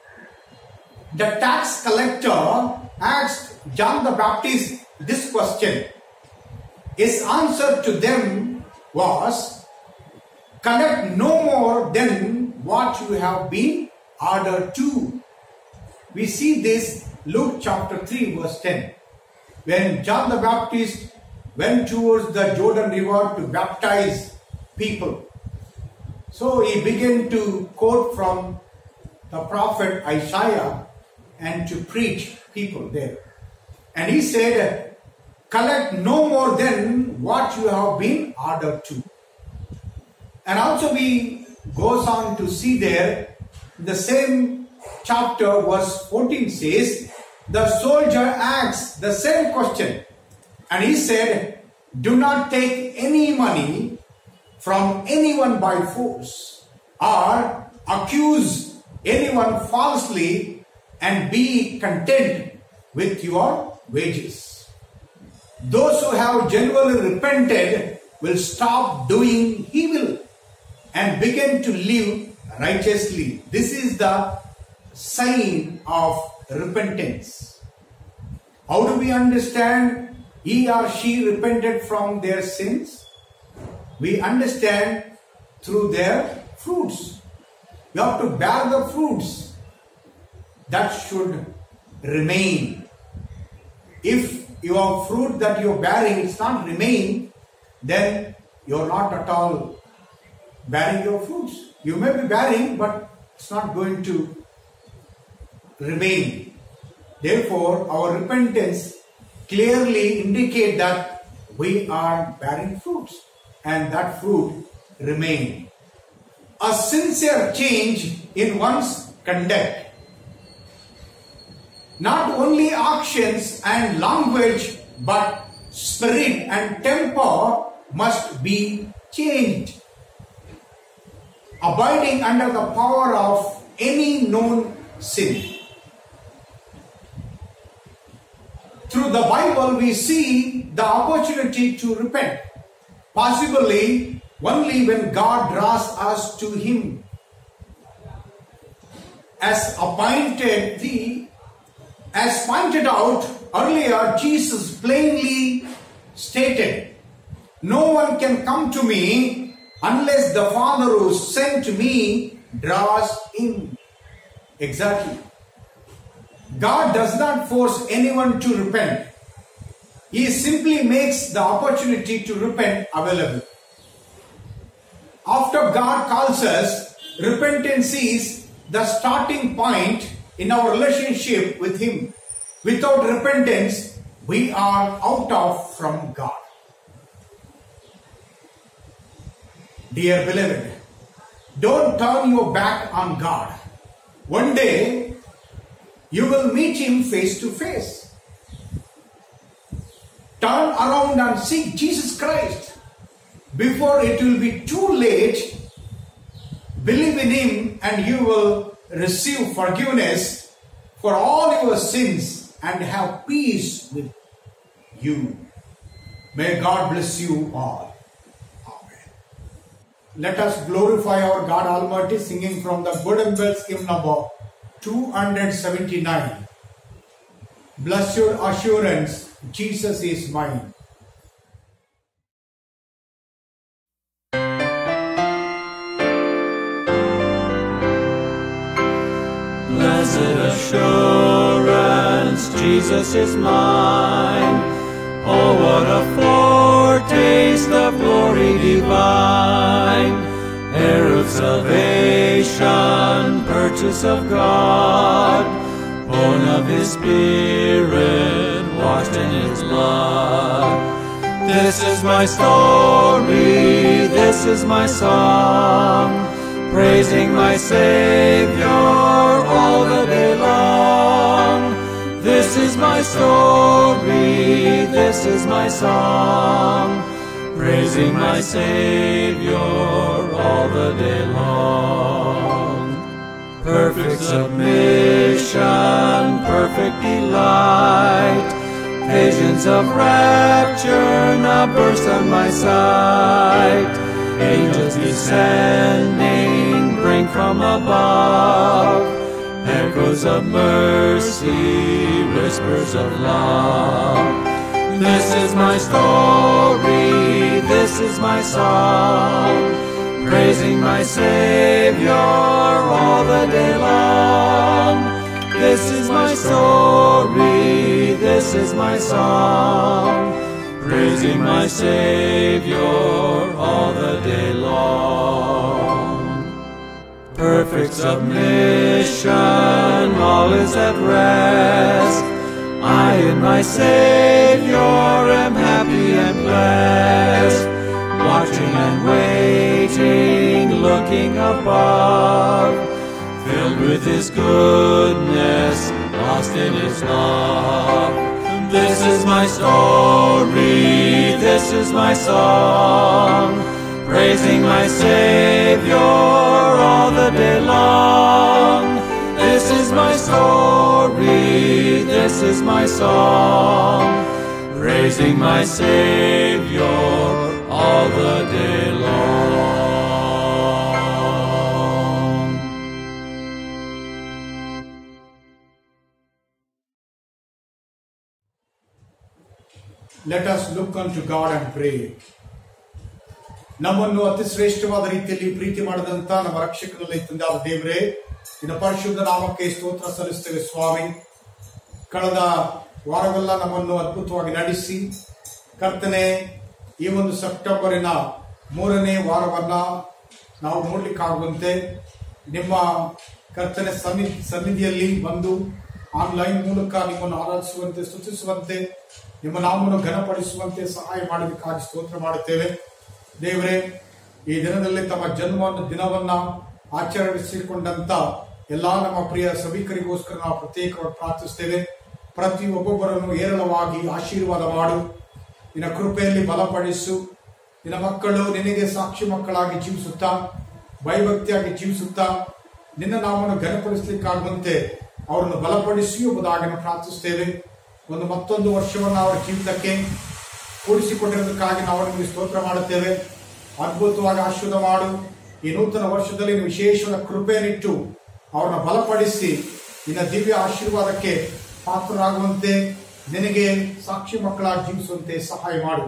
The tax collector asked John the Baptist this question. His answer to them was, collect no more than what you have been ordered to. We see this Luke chapter 3 verse 10. When John the Baptist went towards the Jordan River to baptize people, so he began to quote from the prophet Isaiah and to preach people there. And he said, collect no more than what you have been ordered to. And also we goes on to see there, the same chapter verse 14 says, the soldier asked the same question, and he said, do not take any money from anyone by force or accuse anyone falsely, and be content with your wages. Those who have genuinely repented will stop doing evil and begin to live righteously. This is the sign of repentance. How do we understand he or she repented from their sins? We understand through their fruits. You have to bear the fruits that should remain. If your fruit that you're bearing is not remain, then you're not at all bearing your fruits. You may be bearing, but it's not going to remain. Therefore, our repentance clearly indicate that we are bearing fruits, and that fruit remain. A sincere change in one's conduct. Not only actions and language, but spirit and temper must be changed. Abiding under the power of any known sin. Through the Bible, we see the opportunity to repent. Possibly only when God draws us to Him. As pointed out earlier, Jesus plainly stated, "No one can come to me unless the Father who sent me draws him." Exactly. God does not force anyone to repent. He simply makes the opportunity to repent available. After God calls us, repentance is the starting point in our relationship with Him. Without repentance, we are from God. Dear beloved, don't turn your back on God. One day, you will meet Him face to face. Turn around and seek Jesus Christ before it will be too late. Believe in Him and you will receive forgiveness for all your sins and have peace with you. May God bless you all. Amen. Let us glorify our God Almighty, singing from the Golden Bells hymn number 279. Blessed assurance, Jesus is mine. Blessed assurance, Jesus is mine. Oh, what a foretaste of glory divine, heir of salvation, purchase of God, born of His Spirit, washed in His blood. This is my story, this is my song, praising my Savior all the day long. This is my story, this is my song, praising my Savior all the day long. Perfect submission, perfect delight, visions of rapture now burst on my sight. Angels descending bring from above echoes of mercy, whispers of love. This is my story, this is my song, praising my Savior all the day long. This is my story, this is my song, praising my Savior all the day long. Perfect submission, all is at rest. I in my Savior am happy and blessed, watching and waiting, looking above, filled with His goodness, lost in His love. This is my story, this is my song, praising my Savior all the day long. This is my story, this is my song, praising my Savior all the day long. Let us look unto God and pray. ನಮ್ಮನ್ನು ಅತಿ ಶ್ರೇಷ್ಠವಾದ ರೀತಿಯಲ್ಲಿ ಪ್ರೀತಿ ಮಾಡಿದಂತ ನಮ್ಮ ರಕ್ಷಕರಲ್ಲಿ ತಂದಾದ ದೇವರೇ, ನಿನ್ನ ಪರಿಶುದ್ಧ ನಾಮಕ್ಕೆ ಸ್ತೋತ್ರ ಸಲ್ಲಿಸ್ತೇವೆ ಸ್ವಾಮಿ. ಕಳೆದ ವಾರವೆಲ್ಲ ನಮ್ಮನ್ನು ಅದ್ಭುತವಾಗಿ ನಡೆಸಿ ಕರ್ತನೆ, ಈ ಒಂದು ಸೆಪ್ಟೆಂಬರಿನ 3ನೇ ವಾರವನ್ನ ನಾವು ನೋಡ್ಲಿಕ್ಕಾಗುವಂತೆ ನಿಮ್ಮ ಕರ್ತನೆ ಸನ್ನಿಧಿಯಲ್ಲಿ ಬಂದು ಆನ್ಲೈನ್ ಮೂಲಕ ನಿಮ್ಮನ್ನು ಆರಾಧಿಸುವಂತೆ, ಸ್ತುತಿಸುವಂತೆ, ನಿಮ್ಮ ನಾಮವನ್ನು ಘನಪಡಿಸುವಂತೆ ಸಹಾಯ ಮಾಡೋದಕ್ಕಾಗಿ ಸ್ತೋತ್ರ ಮಾಡುತ್ತೇವೆ. ದೇವರೇ, ಈ ದಿನದಲ್ಲಿ ತಮ್ಮ ದಿನವನ್ನ ಆಚರಿಸಿಕೊಂಡಂತ ಎಲ್ಲಾ ನಮ್ಮ ಪ್ರಿಯ ಸಭಿಕರಿಗೋಸ್ಕರ ನಾವು ಪ್ರತ್ಯೇಕವಾಗಿ ಪ್ರಾರ್ಥಿಸ್ತೇವೆ. ಪ್ರತಿ ಒಬ್ಬೊಬ್ಬರನ್ನು ಏರಳವಾಗಿ ಆಶೀರ್ವಾದ ಮಾಡು, ನಿನ್ನ ಕೃಪೆಯಲ್ಲಿ ಬಲಪಡಿಸು. ನಿನ್ನ ಮಕ್ಕಳು ನಿನಗೆ ಸಾಕ್ಷಿ ಮಕ್ಕಳಾಗಿ ಜೀವಿಸುತ್ತಾ, ಭಯಭಕ್ತಿಯಾಗಿ ಜೀವಿಸುತ್ತಾ, ನಿನ್ನ ನಾಮವನ್ನು ಘನಪಡಿಸಲಿಕ್ಕಾಗುವಂತೆ ಅವರನ್ನು ಬಲಪಡಿಸಿ ಎಂಬುದಾಗಿ ಪ್ರಾರ್ಥಿಸ್ತೇವೆ. ಮತ್ತೊಂದು ವರ್ಷವನ್ನು ಅವರ ಜೀವಿತಕ್ಕೆ ಕೂಡಿಸಿಕೊಂಡಿರೋದಕ್ಕಾಗಿ ನಾವು ನಿಮಗೆ ಸ್ತೋತ್ರ ಮಾಡುತ್ತೇವೆ. ಅದ್ಭುತವಾಗಿ ಆಶೀರ್ವಾದ ಮಾಡು. ಈ ನೂತನ ವರ್ಷದಲ್ಲಿ ನೀವು ವಿಶೇಷವಾದ ಕೃಪೆಯನ್ನಿಟ್ಟು ಅವರನ್ನು ಬಲಪಡಿಸಿ ನಿನ್ನ ದಿವ್ಯ ಆಶೀರ್ವಾದಕ್ಕೆ ಪಾತ್ರರಾಗುವಂತೆ, ನಿನಗೆ ಸಾಕ್ಷಿ ಮಕ್ಕಳಾಗಿ ಜೀವಿಸುವಂತೆ ಸಹಾಯ ಮಾಡು.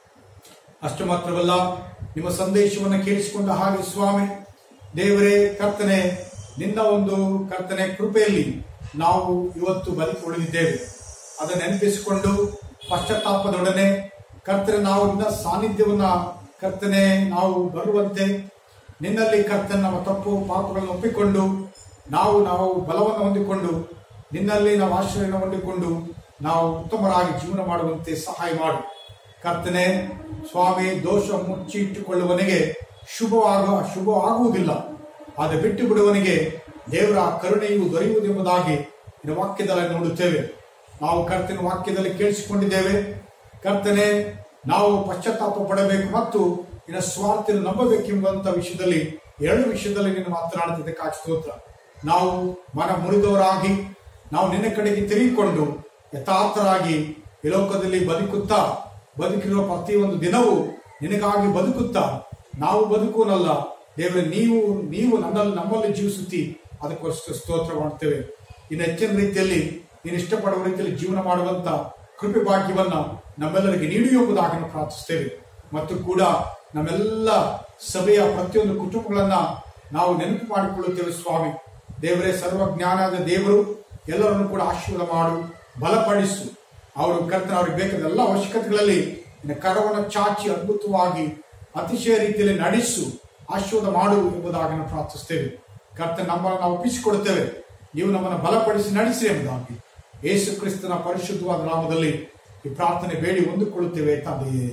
ಅಷ್ಟು ಮಾತ್ರವಲ್ಲ, ನಿಮ್ಮ ಸಂದೇಶವನ್ನು ಕೇಳಿಸಿಕೊಂಡ ಹಾಗೆ ಸ್ವಾಮಿ ದೇವರೇ ಕರ್ತನೆ, ನಿನ್ನ ಒಂದು ಕರ್ತನೆ ಕೃಪೆಯಲ್ಲಿ ನಾವು ಇವತ್ತು ಬದುಕಿ ಉಳಿದಿದ್ದೇವೆ. ಅದನ್ನು ನೆನಪಿಸಿಕೊಂಡು ಪಶ್ಚಾತ್ತಾಪದೊಡನೆ ಕರ್ತನೆ ನಾವು ನಿನ್ನ ಸಾನ್ನಿಧ್ಯವನ್ನ ಕರ್ತನೆ ನಾವು ಬರುವಂತೆ, ನಿನ್ನಲ್ಲಿ ಕರ್ತನೆ ನಮ್ಮ ತಪ್ಪು ಪಾಪಗಳನ್ನು ಒಪ್ಪಿಕೊಂಡು ನಾವು ಬಲವನ್ನು ಹೊಂದಿಕೊಂಡು ನಿನ್ನಲ್ಲಿ ನಾವು ಆಶ್ರಯವನ್ನು ಹೊಂದಿಕೊಂಡು ನಾವು ಉತ್ತಮರಾಗಿ ಜೀವನ ಮಾಡುವಂತೆ ಸಹಾಯ ಮಾಡು. ಕರ್ತನೆ ಸ್ವಾಮಿ, ದೋಷ ಮುಚ್ಚಿಟ್ಟುಕೊಳ್ಳುವವನಿಗೆ ಶುಭವಾಗುವುದಿಲ್ಲ, ಆದರೆ ಬಿಟ್ಟು ಬಿಡುವವನಿಗೆ ದೇವರ ಕರುಣೆಯು ದೊರೆಯುವುದೆಂಬುದಾಗಿ ನಿನ್ನ ವಾಕ್ಯದಲ್ಲಿ ನೋಡುತ್ತೇವೆ. ನಾವು ಕರ್ತನ ವಾಕ್ಯದಲ್ಲಿ ಕೇಳಿಸಿಕೊಂಡಿದ್ದೇವೆ. ಕರ್ತನೆ, ನಾವು ಪಶ್ಚಾತ್ತಾಪ ಪಡಬೇಕು ಮತ್ತು ನಿನ್ನ ಸ್ವಾರ್ಥವನ್ನು ನಂಬಬೇಕೆಂಬಂತ ವಿಷಯದಲ್ಲಿ 2 ವಿಷಯದಲ್ಲಿ ನೀನು ಮಾತನಾಡುತ್ತಿದ್ದಕ್ಕಾಗಿ ಸ್ತೋತ್ರ. ನಾವು ಮನ ಮುರಿದವರಾಗಿ ನಾವು ನಿನ್ನ ಕಡೆಗೆ ತಿರುಗಿಕೊಂಡು ಯಥಾರ್ಥರಾಗಿ ಈ ಲೋಕದಲ್ಲಿ ಬದುಕಿರುವ ಪ್ರತಿಯೊಂದು ದಿನವೂ ನಿನಗಾಗಿ ಬದುಕುತ್ತಾ ನಾವು ಬದುಕುವನಲ್ಲ ದೇವರೇ, ನೀವು ನಮ್ಮಲ್ಲಿ ಜೀವಿಸುತ್ತಿ, ಅದಕ್ಕೋಸ್ಕರ ಸ್ತೋತ್ರ ಮಾಡ್ತೇವೆ. ಇನ್ನು ಹೆಚ್ಚಿನ ರೀತಿಯಲ್ಲಿ ನೀನು ಇಷ್ಟಪಡುವ ರೀತಿಯಲ್ಲಿ ಜೀವನ ಮಾಡುವಂತ ಕೃಪೆ ಭಾಗ್ಯವನ್ನ ನಮ್ಮೆಲ್ಲರಿಗೆ ನೀಡಿ ಎಂಬುದಾಗಿ ಪ್ರಾರ್ಥಿಸ್ತೇವೆ. ಮತ್ತು ಕೂಡ ನಮ್ಮೆಲ್ಲ ಸಭೆಯ ಪ್ರತಿಯೊಂದು ಕುಟುಂಬಗಳನ್ನ ನಾವು ನೆನಪು ಮಾಡಿಕೊಳ್ಳುತ್ತೇವೆ. ಸ್ವಾಮಿ ದೇವರೇ, ಸರ್ವಜ್ಞಾನದ ದೇವರು ಎಲ್ಲರನ್ನು ಕೂಡ ಆಶೀರ್ವಾದ ಮಾಡು, ಬಲಪಡಿಸು. ಅವರು ಕರ್ತನ ಅವ್ರಿಗೆ ಬೇಕಾದ ಎಲ್ಲ ಅವಶ್ಯಕತೆಗಳಲ್ಲಿ ನಿನ್ನ ಕರವನ್ನು ಚಾಚಿ ಅದ್ಭುತವಾಗಿ ಅತಿಶಯ ರೀತಿಯಲ್ಲಿ ನಡೆಸು, ಆಶೀರ್ವಾದ ಮಾಡು ಎಂಬುದಾಗಿ ನಾವು ಪ್ರಾರ್ಥಿಸ್ತೇವೆ. ಕರ್ತನ ನಮ್ಮನ್ನು ನಾವು ಒಪ್ಪಿಸಿಕೊಡುತ್ತೇವೆ, ನೀವು ನಮ್ಮನ್ನು ಬಲಪಡಿಸಿ ನಡೆಸಿ ಎಂಬುದಾಗಿ ಯೇಸು ಕ್ರಿಸ್ತನ ಪರಿಶುದ್ಧವಾದ ನಾಮದಲ್ಲಿ ಈ ಪ್ರಾರ್ಥನೆ ಬೇಡಿ ಹೊಂದಿಕೊಳ್ಳುತ್ತೇವೆ ತಂದೆಯೇ,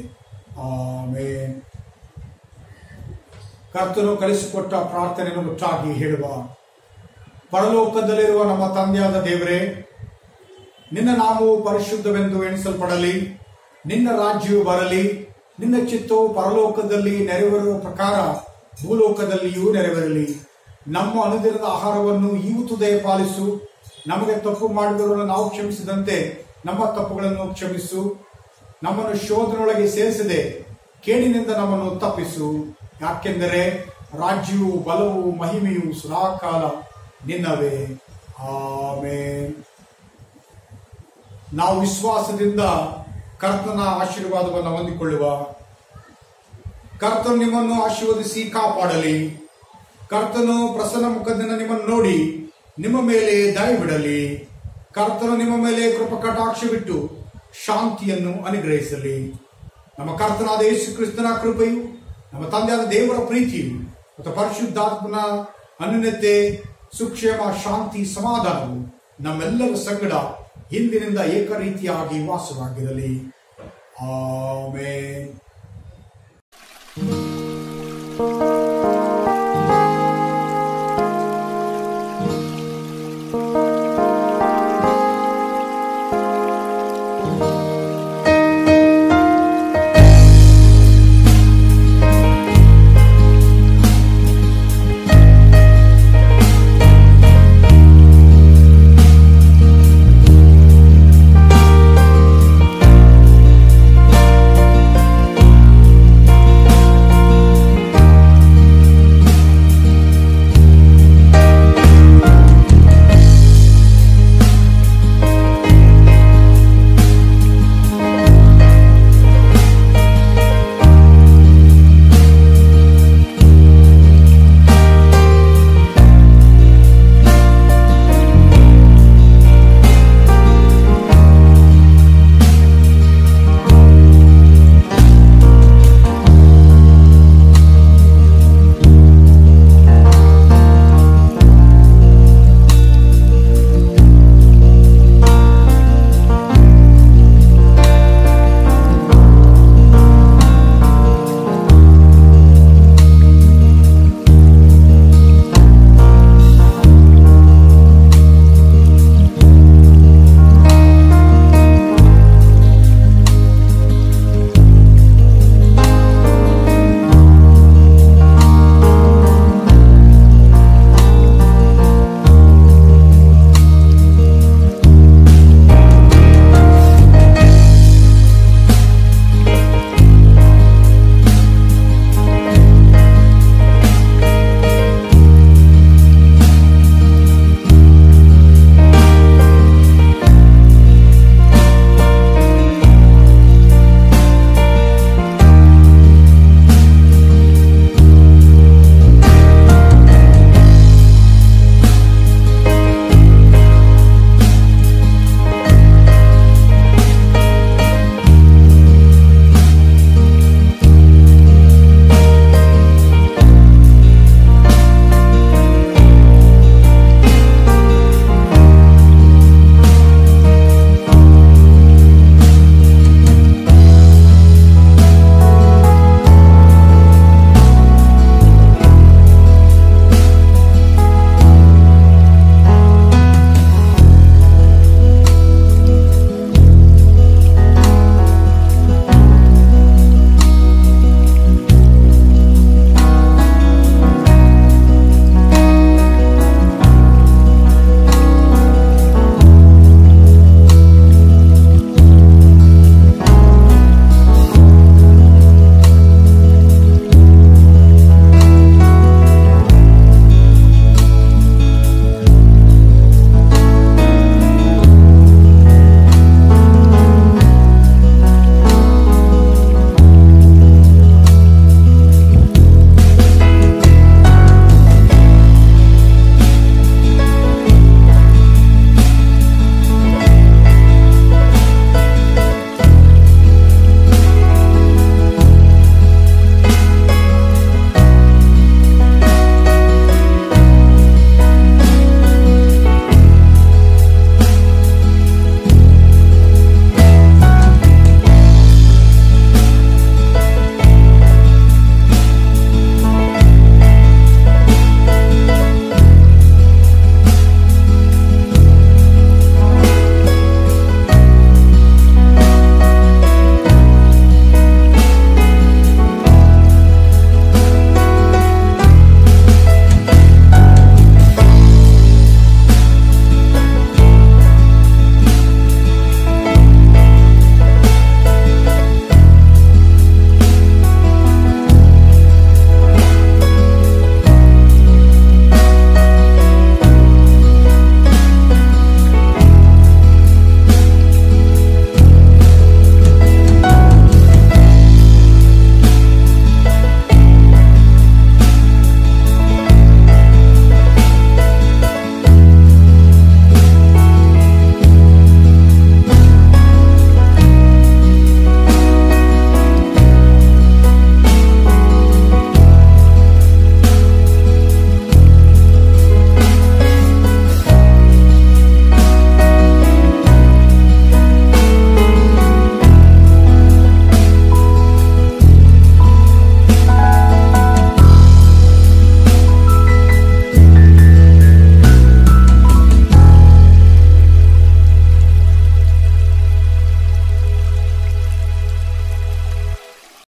ಆಮೆನ್. ಕರ್ತನು ಕಲಿಸಿಕೊಟ್ಟ ಪ್ರಾರ್ಥನೆಯನ್ನು ಮುಚ್ಚಾಗಿ ಹೇಳುವ, ಪರಲೋಕದಲ್ಲಿರುವ ನಮ್ಮ ತಂದೆಯಾದ ದೇವರೇ, ನಿನ್ನ ನಾಮವು ಪರಿಶುದ್ಧವೆಂದು ಎಣಿಸಲ್ಪಡಲಿ, ನಿನ್ನ ರಾಜ್ಯವು ಬರಲಿ, ನಿನ್ನ ಚಿತ್ತವು ಪರಲೋಕದಲ್ಲಿ ನೆರವೇರುವ ಪ್ರಕಾರ ಭೂಲೋಕದಲ್ಲಿಯೂ ನೆರವೇರಲಿ. ನಮ್ಮ ಅನುದಿನದ ಆಹಾರವನ್ನು ಇವತ್ತು ದಯಪಾಲಿಸು. ನಮಗೆ ತಪ್ಪು ಮಾಡಿದವರನ್ನು ನಾವು ಕ್ಷಮಿಸಿದಂತೆ ನಮ್ಮ ತಪ್ಪುಗಳನ್ನು ಕ್ಷಮಿಸು. ನಮ್ಮನ್ನು ಶೋಧನೊಳಗೆ ಸೇರಿಸದೆ ಕೇಡಿನಿಂದ ನಮ್ಮನ್ನು ತಪ್ಪಿಸು. ಯಾಕೆಂದರೆ ರಾಜ್ಯವು, ಬಲವು, ಮಹಿಮೆಯು ಸದಾಕಾಲ ನಿನ್ನವೇ. ಆಮೆನ್. ನಾವು ವಿಶ್ವಾಸದಿಂದ ಕರ್ತನ ಆಶೀರ್ವಾದವನ್ನು ಹೊಂದಿಕೊಳ್ಳುವ. ಕರ್ತನು ನಿಮ್ಮನ್ನು ಆಶೀರ್ವದಿಸಿ ಕಾಪಾಡಲಿ. ಕರ್ತನು ಪ್ರಸನ್ನ ಮುಖದಿಂದ ನಿಮ್ಮನ್ನು ನೋಡಿ ನಿಮ್ಮ ಮೇಲೆ ದಯ ಬಿಡಲಿ. ಕರ್ತನು ನಿಮ್ಮ ಮೇಲೆ ಕೃಪಾ ಕಟಾಕ್ಷವಿಟ್ಟು ಶಾಂತಿಯನ್ನು ಅನುಗ್ರಹಿಸಲಿ. ನಮ್ಮ ಕರ್ತನಾದ ಯೇಸು ಕ್ರಿಸ್ತನ ಕೃಪೆಯು, ನಮ್ಮ ತಂದೆಯಾದ ದೇವರ ಪ್ರೀತಿಯು ಮತ್ತು ಪರಿಶುದ್ಧಾತ್ಮನ ಅನ್ಯೋನ್ಯತೆ, ಸುಕ್ಷೇಮ, ಶಾಂತಿ, ಸಮಾಧಾನವು ನಮ್ಮೆಲ್ಲರ ಸಂಗಡ ಹಿಂದಿನಿಂದ ಏಕರೀತಿಯಾಗಿ ವಾಸವಾಗಿರಲಿ. ಆಮೆನ್.